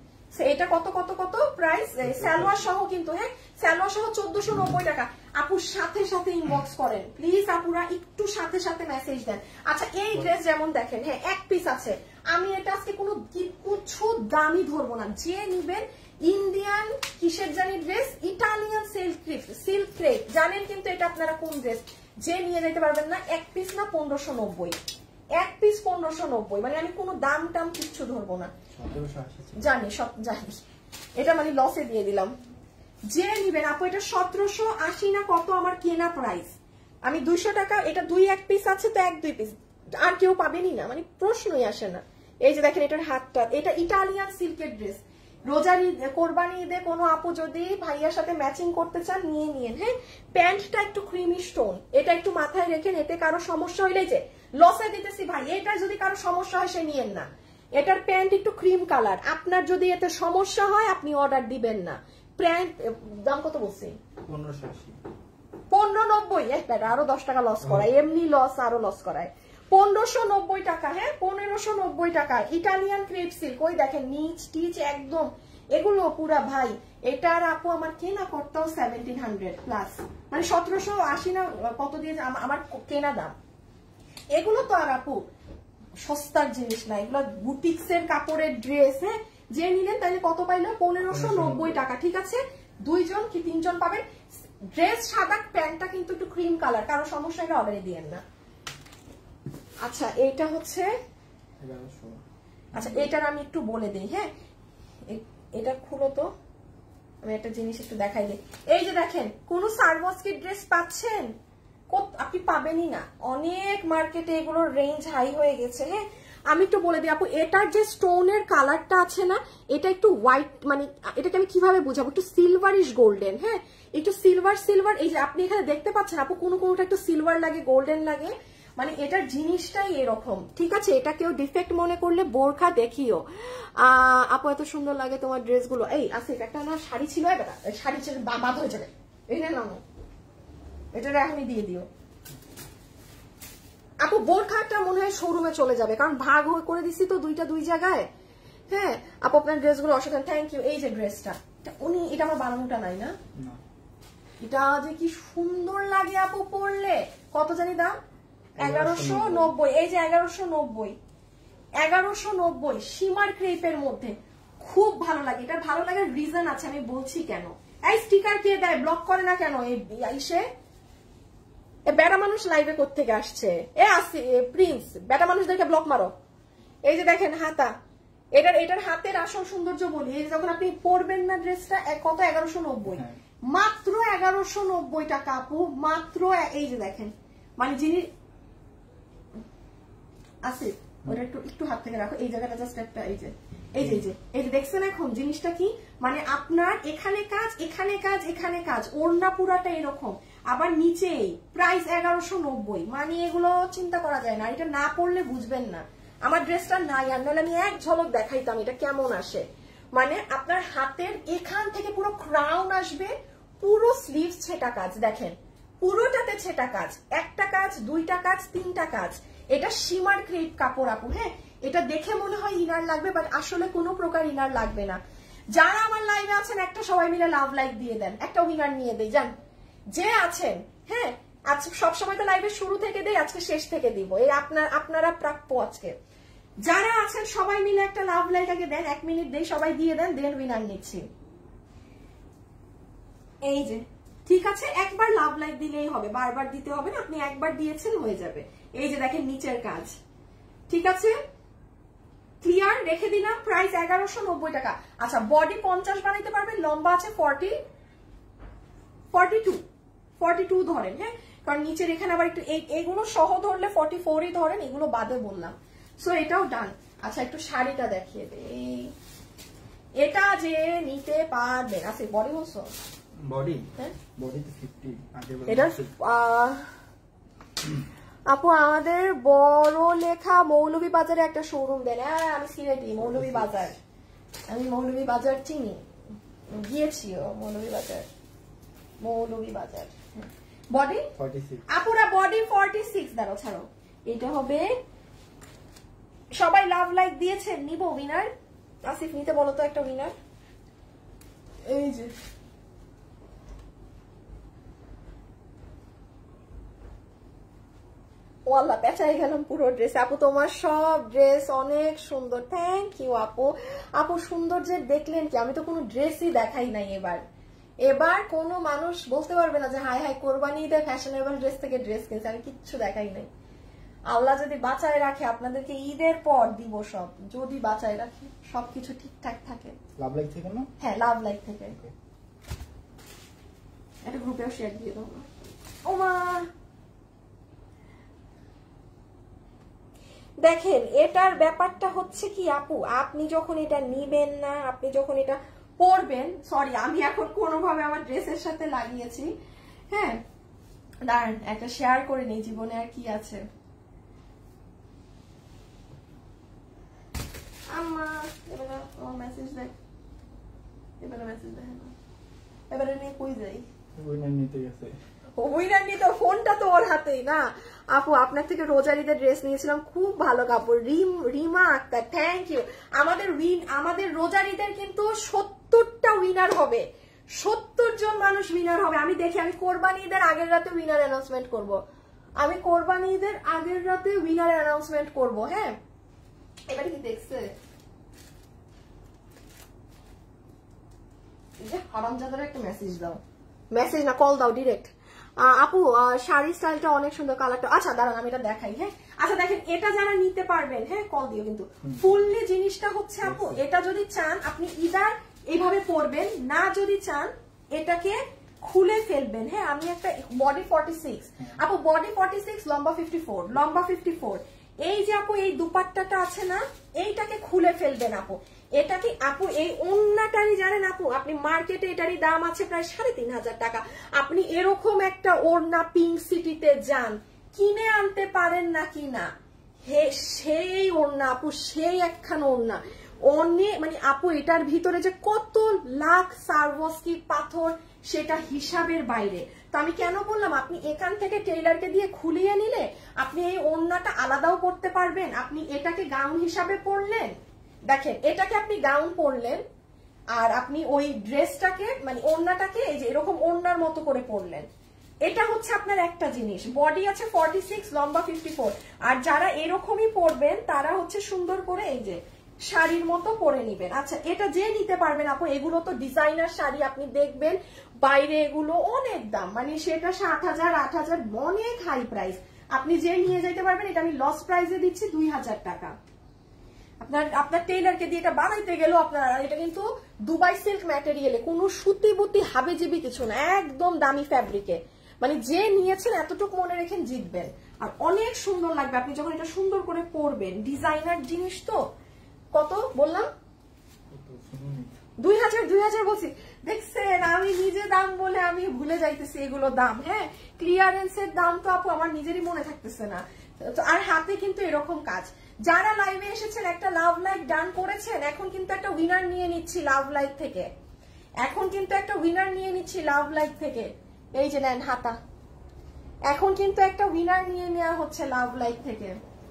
Speaker 1: এটা কত কত কত প্রাইস, সালোয়ার সহ কিন্তু। হ্যাঁ, সালোয়ার সহ চোদ্দশো নব্বই টাকা। আপুর সাথে সাথে ইনবক্স করেন প্লিজ, আপুরা একটু সাথে সাথে মেসেজ দেন। আচ্ছা এই ড্রেস যেমন দেখেন, হ্যাঁ এক পিস আছে, আমি এটা আজকে কোনো কিছু দামি ধরবো না, যে নিবেন ইন্ডিয়ান কিসের জানি dress, Italian silk crepe, silk crepe জানেন কিন্তু এটা আপনারা কোন ড্রেস, যে নিয়ে যেতে পারবেন না। এক পিস না পনেরোশো নব্বই, এক পিস পনেরোশো নব্বই, মানে আমি কোনো দাম টাম কিচ্ছু ধরবো না, জানি সব জানি, এটা মানে লসে দিয়ে দিলাম। যে নিবেন আপু, এটা সতেরোশো আশি না কত আমার কেনা প্রাইস, আমি দুইশো টাকা, এটা দুই এক পিস আছে তো এক দুই পিস, আর কেউ পাবেনই না, মানে প্রশ্নই আসে না। এই যে দেখেন এটার হাতটা, এটা ইটালিয়ান সিল্কের ড্রেস, রোজার ঈদ কোরবানি ঈদে কোনো আপু যদি ভাইয়ার সাথে ম্যাচিং করতে চান নিয়ে নিয়েন। হ্যাঁ, প্যান্টটা একটু ক্রিমি স্টোন, এটা একটু মাথায় রেখেন, এতে কারো সমস্যা হইলে যে লসে দিতেছি ভাই, এটা যদি কারো সমস্যা হয় সে নিয়েন না। এটার প্যান্ট একটু ক্রিম কালার, আপনার যদি এতে সমস্যা হয় আপনি অর্ডার দিবেন না। প্যান্ট দাম কত বলছি?
Speaker 2: পনেরোশো আশি,
Speaker 1: পনেরো নব্বই, আরো দশ টাকা লস করায়, এমনি লস আরো লস করায়। পনেরোশো নব্বই টাকা, হ্যাঁ পনেরোশো নব্বই টাকা, ইটালিয়ান ক্রেপ সিল্ক। ওই দেখেন নিচ টিচ একদম, এগুলো পুরা ভাই, এটার আপু আমার কেনা করতেও সেভেন্টিন হান্ড্রেড প্লাস, মানে সতেরোশো আশি না কত দিয়ে আমার কেনা দাম। এগুলো তো আর আপু সস্তার জিনিস না, এগুলো বুটিক্স এর কাপড়ের ড্রেস। হ্যাঁ, যে নিলেন তাহলে কত পাইলো? পনেরোশো নব্বই টাকা, ঠিক আছে। দুইজন কি তিনজন পাবেন। ড্রেস সাদা, প্যান্টটা কিন্তু একটু ক্রিম কালার, কারো সমস্যা হলে অর্ডারে দিয়েন না। আচ্ছা এইটা হচ্ছে, আচ্ছা এটার আমি একটু বলে দিই। হ্যাঁ, এটা খুলো তো, আমি একটা জিনিস একটু দেখাই দিই। এই যে দেখেন, কোন সারমস্কি ড্রেস পাচ্ছেন? আপনি পাবেনই না, অনেক মার্কেটে এগুলোর রেঞ্জ হাই হয়ে গেছে। হ্যাঁ, আমি একটু বলে দিই আপু, এটার যে স্টোনের কালারটা আছে না, এটা একটু হোয়াইট, মানে এটাকে আমি কিভাবে বুঝাবো, একটু সিলভারিশ গোল্ডেন। হ্যাঁ, একটু সিলভার সিলভার, এই যে আপনি এখানে দেখতে পাচ্ছেন আপু, কোনো কোনোটা একটু সিলভার লাগে, গোল্ডেন লাগে, মানে এটার জিনিসটাই এরকম, ঠিক আছে? এটা কেউ ডিফেক্ট মনে করলে বোরখা দেখিও। আহ আপু এত সুন্দর লাগে তোমার ড্রেসগুলো। এই আসিফ একটা না শাড়ি ছিল, এটা শাড়ি ছিল বাদ হয়ে যাবে, এই না নাও, এটা এখনই দিয়ে দিও। আপু বোরখাটা মনে হয় শোরুমে চলে যাবে, কারণ ভাগ করে দিছি তো দুইটা দুই জায়গায়। হ্যাঁ আপু আপনার ড্রেসগুলো অসাধারণ, থ্যাংক ইউ। এই যে ড্রেসটা উনি, এটা আমার বানানোটা নাই না, এটা যে কি সুন্দর লাগে আপু পরলে। কত জানি দাম? এগারোশো নব্বই। এই যে এগারোশো নব্বই, এগারোশো নব্বই সীমার ক্রেপের মধ্যে, খুব ভালো লাগে। এটা ভালো লাগার রিজন আছে, আমি বলছি কেন। এই স্টিকার কে দেয়, ব্লক করে না কেন? এই বেটা মানুষ লাইভে কোত্থেকে আসছে? এ আসি প্রিন্স, বেটা মানুষদেরকে ব্লক মারো। এই যে দেখেন হাতা, এটার এটার হাতের আসল সৌন্দর্য বলি, এই যে যখন আপনি পরবেন না ড্রেসটা, কত? এগারোশো নব্বই, মাত্র এগারোশো নব্বই টাকা আপু, মাত্র। এই যে দেখেন, মানে যিনি আছে ওটা একটু একটু হাত থেকে রাখো, এই জায়গাটা জাস্ট একটা, এই যে এই যে এই যে এই যে দেখছেন এখন জিনিসটা কি, মানে আপনার এখানে কাজ, এখানে কাজ, এখানে কাজ, ওড়না পুরাটা এরকম, আবার নিচেই প্রাইস এগারোশো নব্বই। মানে এগুলো চিন্তা করা যায় না, এটা না পড়লে বুঝবেন না। আমার ড্রেসটা নাই, আর নাহলে আমি এক ঝলক দেখাইতাম এটা কেমন আসে। মানে আপনার হাতের এখান থেকে পুরো ক্রাউন আসবে, পুরো স্লিভস ছেটা কাজ, দেখেন পুরোটাতে ছেটা কাজ, একটা কাজ, দুইটা কাজ, তিনটা কাজ। এটা সীমার ক্রেপ কাপড় আপু। হ্যাঁ এটা দেখে মনে হয় ইনার লাগবে, বাট আসলে কোনো প্রকার ইনার লাগবে না। যারা আমার লাইভে আছেন একটা সবাই মিলে লাভ লাইক দিয়ে দেন, একটা উইনার নিয়ে দেই যান যে আছেন। হ্যাঁ আজকে সবসময় তো লাইভের শুরু থেকে দেই, আজকে শেষ থেকে দিব, এই আপনার আপনারা প্রাপ্য। আজকে যারা আছেন সবাই মিলে একটা লাভ লাইক আগে দেন, এক মিনিট দেই, সবাই দিয়ে দেন, দেন উইনার নিচ্ছি। এই যে ঠিক আছে, একবার লাভ লাইক দিলেই হবে, বারবার দিতে হবে না, আপনি একবার দিয়েছেন হয়ে যাবে। এই যে দেখেন নিচের কাজ, ঠিক আছে ক্লিয়ার রেখে দিলাম। প্রাইস এগারোশো নব্বই টাকা। আচ্ছা বডি পঞ্চাশ বানাইতে পারবেন, লম্বা আছে forty forty two forty two ধরেন। হ্যাঁ কারণ নিচের এখানে আবার একটু এগুলো সহ ধরলে ফর্টি ফোরই ধরেন, এগুলো বাদে বললাম। সো এটাও ডান। আচ্ছা একটু শাড়িটা দেখিয়ে দে, এটা যে নিতে পারবেন। আচ্ছা বডি বলছো,
Speaker 2: বডি হ্যাঁ বডি তো ফিফটি।
Speaker 1: এটা আপু আমাদের বড় লেখা মৌলভী বাজারে একটা শোরুম দেন। হ্যাঁ আমি সিলেটি, মৌলভী বাজার, আমি মৌলভী বাজার চিনি, গিয়েছিও মৌলভী বাজার, মৌলভী বাজার। বডি আপুরা বডি ফর্টি সিক্স। দাঁড়াও ছাড়ো, এটা হবে। সবাই লাভ লাইক দিয়েছেন, নিব উইনার। আসিফ নিতে বলো তো একটা উইনার। এই যে ওয়াল্লা পেঁচাই গেলাম পুরো ড্রেস। আপু তোমার সব ড্রেস অনেক সুন্দর, থ্যাংক ইউ আপু। আপু সুন্দর যে দেখলেন কি, আমি তো কোনো ড্রেসই দেখাই নাই এবার। এবার কোনো মানুষ বলতে পারবে না যে হাই হাই কোরবানি ঈদে ফ্যাশনেবল ড্রেস থেকে ড্রেস কিনছে, আমি কিচ্ছু দেখাই নাই। আল্লাহ যদি বাঁচায় রাখে আপনাদেরকে ঈদের পর দিব সব, যদি বাঁচায় রাখে সবকিছু ঠিকঠাক থাকে।
Speaker 2: লাভ লাইক থেকে না? হ্যাঁ
Speaker 1: লাভ লাইক থেকে। একটা গ্রুপেও শেয়ার দিয়ে দাও না। ও মা দেখেন এটার ব্যাপারটা হচ্ছে কি আপু, আপনি যখন এটা নিবেন না, আপনি যখন এটা পরবেন, সরি আমি এখন কোনোভাবে আমার ড্রেসের সাথে লাগিয়েছি। হ্যাঁ দাঁড়ান একটা শেয়ার করে নেই, জীবনে আর কি আছে। আমার এবারে মেসেজ দেখ, এবারে মেসেজ দেখ না, এবারে নিয়ে কই যাই,
Speaker 2: উইনার নিতে গেছে।
Speaker 1: উইনার নিতে ফোনটা তো ওর হাতেই না। আপু আপনার থেকে রোজারিদের ড্রেস নিয়েছিলাম, খুব ভালো কাপড়। রিম রিমা আক্তার থ্যাংক ইউ। আমাদের উইন আমাদের রোজারিদের কিন্তু সত্তরটা উইনার হবে, সত্তর জন মানুষ উইনার হবে। আমি দেখি, আমি কোরবানি ঈদের আগের রাতে উইনার অ্যানাউন্সমেন্ট করব, আমি কোরবানি ঈদের আগের রাতে উইনার অ্যানাউন্সমেন্ট করব। হ্যাঁ এবারে কি দেখছে হারামজাদার একটা মেসেজ দাও, মেসেজ না কল দাও ডিরেক্ট। আপু শাড়ি স্টাইলটা অনেক সুন্দর, কালারটা। আচ্ছা দাঁড়ান আমি এটা দেখাই। হ্যাঁ আচ্ছা দেখেন এটা যারা নিতে পারবেন, হ্যাঁ কল দিও কিন্তু। ফুললি জিনিসটা হচ্ছে আপু, এটা যদি চান আপনি ইদার এইভাবে পরবেন, না যদি চান এটাকে খুলে ফেলবেন। হ্যাঁ আমি একটা বডি ফর্টি সিক্স আপু, বডি ফর্টি সিক্স, লম্বা ফিফটি ফোর, লম্বা ফিফটি ফোর। এই যে আপু এই দুপাট্টাটা আছে না, এইটাকে খুলে ফেলবেন আপু। এটা কি আপু এই ওড়নাটারই জানেন আপু, আপনি মার্কেটে এটারই দাম আছে প্রায় সাড়ে তিন হাজার টাকা। আপনি এরকম একটা ওড়না পিঙ্ক সিটিতে যান, কিনে আনতে পারেন নাকি না, হে সেই ওড়না আপু, সেই একখান ওড়না অনেক, মানে আপু এটার ভিতরে যে কত লাখ সারভস্কি পাথর সেটা হিসাবের বাইরে। তো আমি কেন বললাম, আপনি এখান থেকে টেইলারকে দিয়ে খুলিয়ে নিলে আপনি এই ওড়নাটা আলাদাও করতে পারবেন। আপনি এটাকে গাউন হিসাবে পরলেন, দেখেন এটাকে আপনি গাউন পরলেন, আর আপনি ওই ড্রেসটাকে মানে ওড়নাটাকে এই যে এরকম ওড়নার মতো করে পরলেন। এটা হচ্ছে আপনার একটা জিনিস। বডি আছে ফর্টি সিক্স, লম্বা ফিফটি ফোর। আর যারা এরকমই পরবেন তারা হচ্ছে সুন্দর করে এই যে শাড়ির মতো পরে নিবেন। আচ্ছা, এটা যে নিতে পারবেন আপু, এগুলো তো ডিজাইনার শাড়ি, আপনি দেখবেন বাইরে এগুলো অনেক দাম, মানে সেটা সাত হাজার আট হাজার অনেক হাই প্রাইস। আপনি যে নিয়ে যেতে পারবেন, এটা আমি লস প্রাইসে দিচ্ছি দুই হাজার টাকা। আপনার আপনার টেইলারকে দিয়ে এটা বানাইতে গেল আপনার, এটা কিন্তু দুবাই সিল্ক ম্যাটেরিয়ালে, কোনো সুতি বুতি হাবেজিবি কিছু না, একদম দামি ফ্যাব্রিকে। মানে যে নিয়েছেন এতটুকু মনে রেখেন জিতবেন। আর অনেক সুন্দর লাগবে আপনি যখন এটা সুন্দর করে পরবেন, ডিজাইনার জিনিস তো। কত বললাম? দুই হাজার দুই হাজার বলছি। দেখছেন আমি নিজে দাম বলে আমি ভুলে যাইতেছি এগুলো দাম। হ্যাঁ, ক্লিয়ারেন্সের দাম তো আপু আমার নিজেরই মনে থাকতেছে না। আর হাতে কিন্তু এরকম কাজ। যারা লাইভে এসেছেন একটা লাভ লাইক ডান করেছেন, এখন কিন্তু একটা উইনার নিয়ে নিচ্ছি লাভ লাইক থেকে। এখন কিন্তু একটা উইনার নিয়ে নিচ্ছি লাভ লাইক থেকে। এই যে নেন হাতা, এখন কিন্তু একটা উইনার নিয়ে নেওয়া হচ্ছে লাভ লাইক থেকে।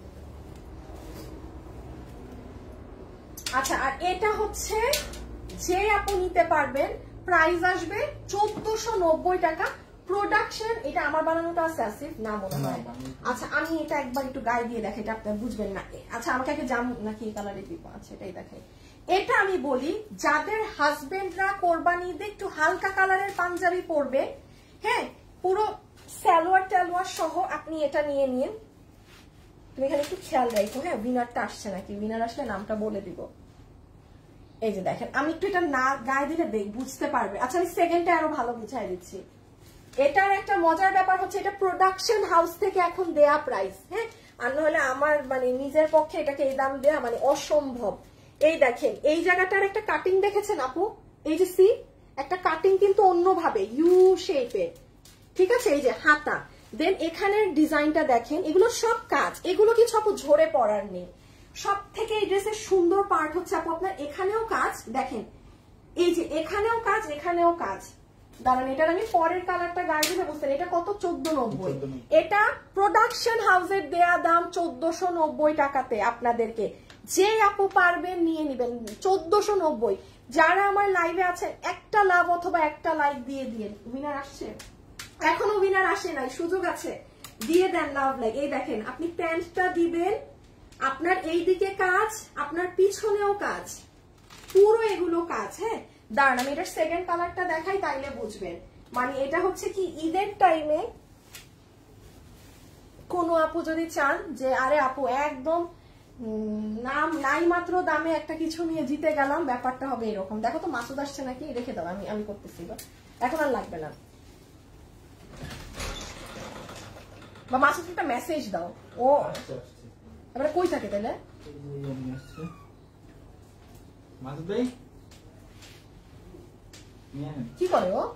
Speaker 1: আচ্ছা, আর এটা হচ্ছে যে আপনি নিতে পারবেন, প্রাইস আসবে চোদ্দশো নব্বই টাকা। প্রোডাকশন এটা আমার বানানোটা আছে আসিফ না মনে হয়। আচ্ছা, আমি এটা একবার একটু গায়ে দিয়ে দেখে, এটা আপনার বুঝবেন না। আচ্ছা, আমাকে আগে জাম নাকি এই কালারে দিব। আচ্ছা, এটাই দেখাই। এটা আমি বলি যাদের হাজবেন্ডরা কোরবানি ঈদে একটু হালকা কালারের পাঞ্জাবি পরবে, হ্যাঁ, পুরো সালোয়ার টালোয়ার সহ আপনি এটা নিয়ে নিন। তুমি এখানে একটু খেয়াল রাখো, হ্যাঁ, উইনারটা আসছে নাকি, উইনার আসলে নামটা বলে দিব। এই যে দেখেন, আমি একটু এটা না গায়ে দিলে বুঝতে পারবে। আচ্ছা, আমি সেকেন্ডটা আরো ভালো বুঝাই দিচ্ছি। এটার একটা মজার ব্যাপার হচ্ছে এটা প্রোডাকশন হাউস থেকে এখন দেয়া প্রাইস, হ্যাঁ, আর নাহলে আমার মানে নিজের পক্ষে এটাকে এই দাম দেয়া মানে অসম্ভব। এই দেখেন এই জায়গাটার একটা কাটিং দেখেছেন আপু, এই যে সি একটা কাটিং কিন্তু অন্যভাবে ইউ শেপের, ঠিক আছে। এই যে হাতা, দেন এখানের ডিজাইনটা দেখেন, এগুলো সব কাজ, এগুলো কিছু আপু ঝরে পড়ার নেই। সব থেকে এই ড্রেসের সুন্দর পার্ট হচ্ছে আপু আপনার এখানেও কাজ দেখেন, এই যে এখানেও কাজ, এখানেও কাজ। দাঁড়ান, এটার আমি পরের কালারটা গায়ে দিতে বুঝতেন। এটা কত? চোদ্দ নব্বই। এটা প্রোডাকশন হাউসের দেয়া দাম চোদ্দশো নব্বই টাকাতে। আপনাদেরকে যে আপু পারবেন নিয়ে নিবেন চোদ্দশো নব্বই। যারা আমার লাইভে আছেন একটা লাভ অথবা একটা লাইক দিয়ে দিয়ে। উইনার আসছে? এখনো উইনার আসে নাই, সুযোগ আছে, দিয়ে দেন লাভ লাইক। এই দেখেন আপনি প্যান্টটা দিবেন, আপনার এই দিকে কাজ, আপনার পিছনেও কাজ, পুরো এগুলো কাজ। হ্যাঁ, দাঁড়ান আমি এটার সেকেন্ড কালারটা দেখাই, তাইলে বুঝবেন। মানে এটা হচ্ছে কি ঈদের টাইমে কোনো আপু যদি চান যে আরে আপু একদম নাম নাই মাত্র দামে একটা কিছু নিয়ে জিতে গেলাম, ব্যাপারটা হবে এরকম। দেখো তো মাসুদ আসছে নাকি, রেখে দাও, আমি আমি করতেছি, এখন আর লাগবে না। বা মাসুদ একটা মেসেজ দাও, ও এবারে কই থাকে তাহলে? কি করে ও?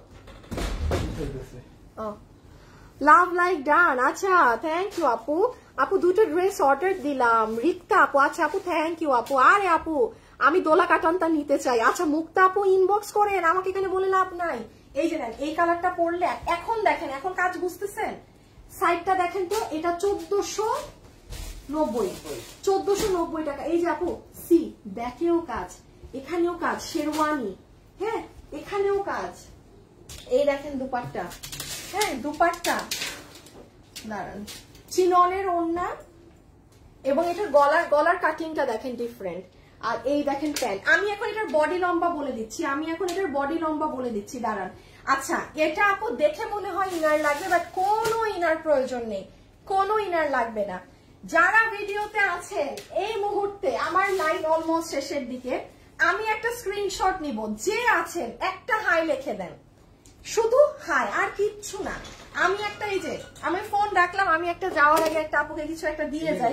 Speaker 1: Love like done. আচ্ছা, থ্যাংক ইউ আপু। আপু দুটো ড্রেস অর্ডার দিলাম। রিক্তা আপু, আচ্ছা আপু থ্যাংক ইউ আপু। আরে আপু আমি দোলা কাটানটা নিতে চাই। আচ্ছা, মুক্তা আপু ইনবক্স করেন, আমাকে এখানে বলে লাভ নাই। এই যে দেন এই কালারটা পরলে এখন দেখেন, এখন কাজ বুঝতেছেন, সাইডটা দেখেন তো, এটা চোদ্দশো নব্বই, চোদ্দশো নব্বই টাকা। এই যে আপু সি ব্যাকেও কাজ, এখানেও কাজ, শেরওয়ানি, হ্যাঁ এখানেও কাজ। এই দেখেন দুপাট্টা, হ্যাঁ দুপাট্টা, দাঁড়ান, চিননের ওড়না, এবং এটার গলার গলার কাটিংটা দেখেন ডিফারেন্ট। আর এই দেখেন প্যান্ট। আমি এখন এটার বডি লম্বা বলে দিচ্ছি, আমি এখন এটার বডি লম্বা বলে দিচ্ছি, দাঁড়ান। আচ্ছা, এটা আপু দেখে মনে হয় ইনার লাগবে, বাট কোনো ইনার প্রয়োজন নেই, কোনো ইনার লাগবে না। যারা ভিডিওতে আছেন এই মুহূর্তে, আমার লাইভ অলমোস্ট শেষের দিকে, আমি একটা স্ক্রিনশট নিব, যে আছেন একটা হাই লিখে দেন, শুধু হাই, আর কিচ্ছু না। আমি একটা এই যে আমি ফোন রাখলাম, আমি একটা যাওয়ার আগে একটা আপুকে কিছু একটা দিয়ে যাই।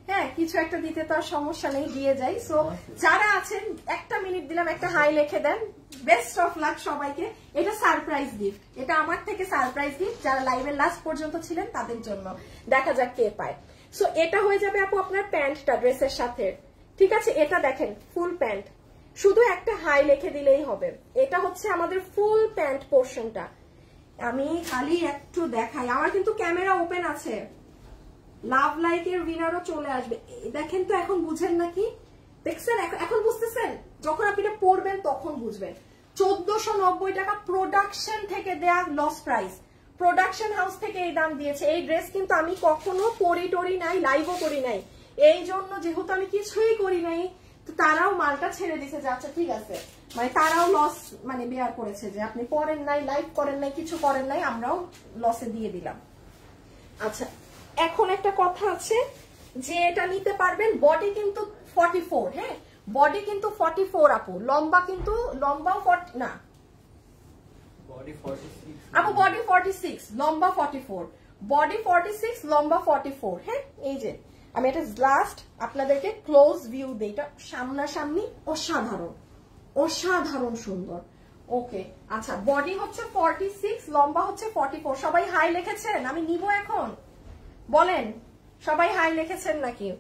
Speaker 1: হ্যাঁ কিছু একটা দিতে তো আর সমস্যা নেই, দিয়ে যাই। সো যারা আছেন একটা মিনিট দিলাম, একটা হাই লিখে দেন। বেস্ট অফ লাক সবাইকে। এটা সারপ্রাইজ গিফট, এটা আমার থেকে সারপ্রাইজ গিফট যারা লাইভের লাস্ট পর্যন্ত ছিলেন তাদের জন্য। দেখা যাক কে পায়। সো এটা হয়ে যাবে আপু আপনার প্যান্টটা ড্রেসের সাথে, ঠিক আছে? এটা দেখেন ফুল প্যান্ট, শুধু একটা হাই লিখে দিলেই হবে। এটা হচ্ছে আমাদের ফুল প্যান্ট পোর্শনটা। আমি খালি একটু দেখাই, আমার কিন্তু ক্যামেরা ওপেন আছে। লাভ লাইকের উইনারও চলে আসবে। দেখেন তো এখন বুঝেন নাকি? দেখছেন এখন বুঝতেছেন? যখন আপনি এটা পড়বেন তখন বুঝবেন। চোদ্দশো নব্বই টাকা প্রোডাকশন থেকে দেয়া লস প্রাইস, প্রোডাকশন হাউস থেকে এই দাম দিয়েছে। এই ড্রেস কিন্তু আমি কখনো পরি টরি নাই, লাইভও করি নাই, এই জন্য যেহেতু আমি কিছুই করি নাই তো তারাও মালটা ছেড়ে দিছে যে আচ্ছা ঠিক আছে, মানে তারাও লস মানে বেয়ার করেছে যে আপনি পড়েন নাই, লাইভ করেন নাই, কিছু করেন নাই, আমরাও লসে দিয়ে দিলাম। আচ্ছা এখন একটা কথা আছে যে এটা নিতে পারবেন, বডি কিন্তু ফর্টি ফোর, হ্যাঁ বডি কিন্তু ফর্টি ফোর আপু, লম্বা কিন্তু লম্বাও ফর্টি না আপু, বডি ফর্টি সিক্স লম্বা forty four, body forty six লম্বা ফর্টি ফোর। হ্যাঁ এই যে আমি এটা লাস্ট আপনাদেরকে ক্লোজ ভিউ দিই, এটা সামনাসামনি অসাধারণ অসাধারণ সুন্দর। ওকে আচ্ছা বডি হচ্ছে ফর্টি সিক্স, লম্বা হচ্ছে ফর্টি ফোর। সবাই হাই লিখেছেন? আমি নিব এখন, বলেন সবাই হাই লিখেছেন নাকি?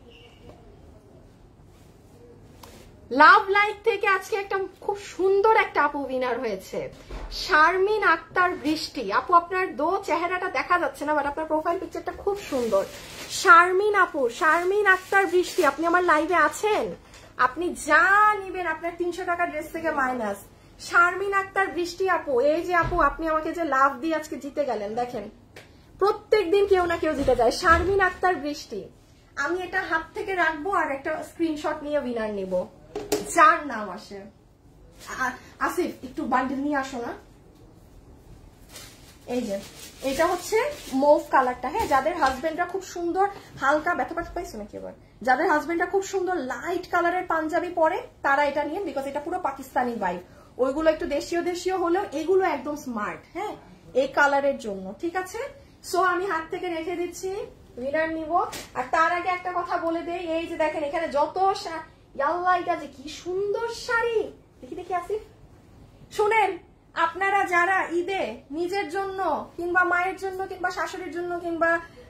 Speaker 1: লাভ লাইক থেকে আজকে একটা খুব সুন্দর একটা আপু উইনার হয়েছে, শারমিন আক্তার বৃষ্টি। আপু আপনার দো চেহারাটা দেখা যাচ্ছে না, বাট আপনার প্রোফাইল পিকচারটা খুব সুন্দর। শারমিন আপু, শারমিন আক্তার বৃষ্টি, আপনি আমার লাইভে আছেন? আপনি যা নিবেন আপনার তিনশো টাকা ড্রেস থেকে মাইনাস। শারমিন আক্তার বৃষ্টি আপু, এই যে আপু আপনি আমাকে যে লাভ দিয়ে আজকে জিতে গেলেন, দেখেন প্রত্যেকদিন কেউ না কেউ জিতে যায়। শারমিন আক্তার বৃষ্টি, আমি এটা হাত থেকে রাখবো আর একটা স্ক্রিনশট নিয়ে উইনার নিব, যার নাম আসে। আসিফ একটু বান্ডিল নিয়ে আসো না। এই যে এটা হচ্ছে মুভ কালারটা, হ্যাঁ যাদের হাজবেন্ডরা খুব সুন্দর হালকা ব্যথা ব্যথা পাইছো নাকি এবার, যাদের হাজবেন্ডরা খুব সুন্দর লাইট কালারের পাঞ্জাবি পরে তারা এটা নিয়ে, বিকজ এটা পুরো পাকিস্তানি ভাইব। ওইগুলো একটু দেশীয় দেশীয় হলেও এগুলো একদম স্মার্ট, হ্যাঁ এই কালারের জন্য, ঠিক আছে? সো আমি হাত থেকে রেখে দিচ্ছি, উইনার নিব। আর তার আগে একটা কথা বলে দেই, এই যে দেখেন এখানে যত আল্লাহ, এটা যে কি সুন্দর শাড়ি, দেখি দেখি আসিফ শুনেন, আপনারা যারা ঈদে নিজের জন্য কিংবা মায়ের জন্য কিংবা শাশুড়ির জন্য কিংবা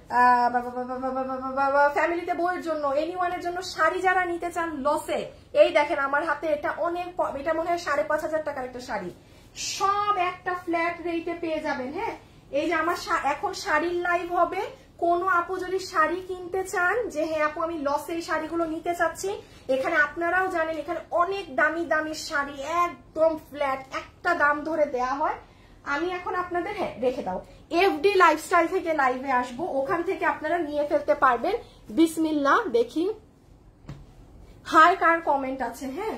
Speaker 1: ফ্যামিলিতে বউয়ের জন্য এনিওয়ানের জন্য শাড়ি যারা নিতে চান লসে, এই দেখেন আমার হাতে এটা অনেক, এটা মনে হয় সাড়ে পাঁচ হাজার টাকার একটা শাড়ি, সব একটা ফ্ল্যাট রেটে পেয়ে যাবেন। হ্যাঁ এই যে আমার এখন শাড়ির লাইভ হবে, কোনো আপু যদি শাড়ি কিনতে চান যে হ্যাঁ আপু আমি লসে এই শাড়িগুলো নিতে চাচ্ছি, এখানে আপনারাও জানেন এখানে অনেক দামি দামি শাড়ি একদম ফ্ল্যাট একটা দাম ধরে দেয়া হয়। আমি এখন আপনাদের হ্যাঁ রেখে দাও, এফডি লাইফস্টাইল থেকে লাইভে আসবো, ওখান থেকে আপনারা নিয়ে ফেলতে পারবেন। বিসমিল্লাহ, দেখি হাই কার কমেন্ট আছে। হ্যাঁ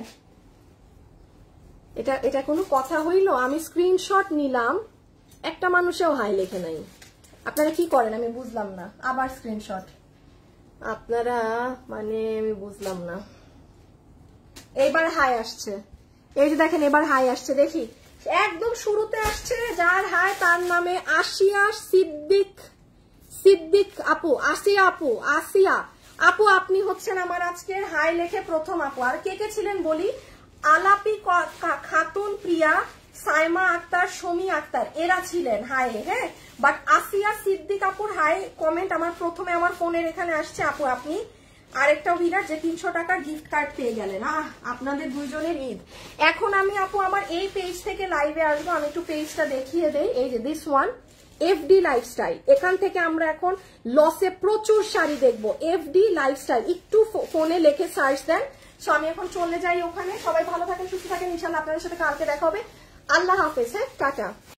Speaker 1: এটা এটা কোনো কথা হইল? আমি স্ক্রিনশট নিলাম, একটা মানুষেও হাই লেখে নাই। আপনারা কি করেন আমি বুঝলাম না, আবার স্ক্রিনশট আপনারা, মানে আমি বুঝলাম না। এবার হাই আসছে, এই যে দেখেন এবার হাই আসছে, দেখি একদম শুরুতে আসছে যার হাই তার নামে আসিয়া সিদ্দিক, সিদ্দিক আপু, আসিয়া আপু, আসিয়া আপু আপনি হচ্ছেন আমার আজকের হাই লেখে প্রথম আপু। আর কে কে ছিলেন বলি, আলাপি খাতুন, প্রিয়া, সাইমা আক্তার, শমী আক্তার, এরা ছিলেন হাই। হ্যাঁ বাট আসিয়া সিদ্দিক আপুর হাই কমেন্ট আমার প্রথমে আমার ফোনের এখানে আসছে। আপু আপনি আরেকটা উইনার যে তিনশো টাকার গিফট কার্ড পেয়ে গেলেন। আহ আপনাদের দুইজনের ঈদ। এখন আমি আপু আমার এই পেজ থেকে লাইভে আসবো, আমি একটু পেজটা দেখিয়ে দেই। এই যে দিস ওয়ান এফডি লাইফস্টাইল, এখান থেকে আমরা এখন লসে প্রচুর শাড়ি দেখবো। এফডি লাইফস্টাইল একটু ফোনে লিখে সার্চ দেন। সো আমি এখন চলে যাই ওখানে। সবাই ভালো থাকেন, সুস্থ থাকেন, ইনশাল্লাহ আপনাদের সাথে কালকে দেখা হবে। আল্লাহ হাফেজ, হ্যাঁ টাটা।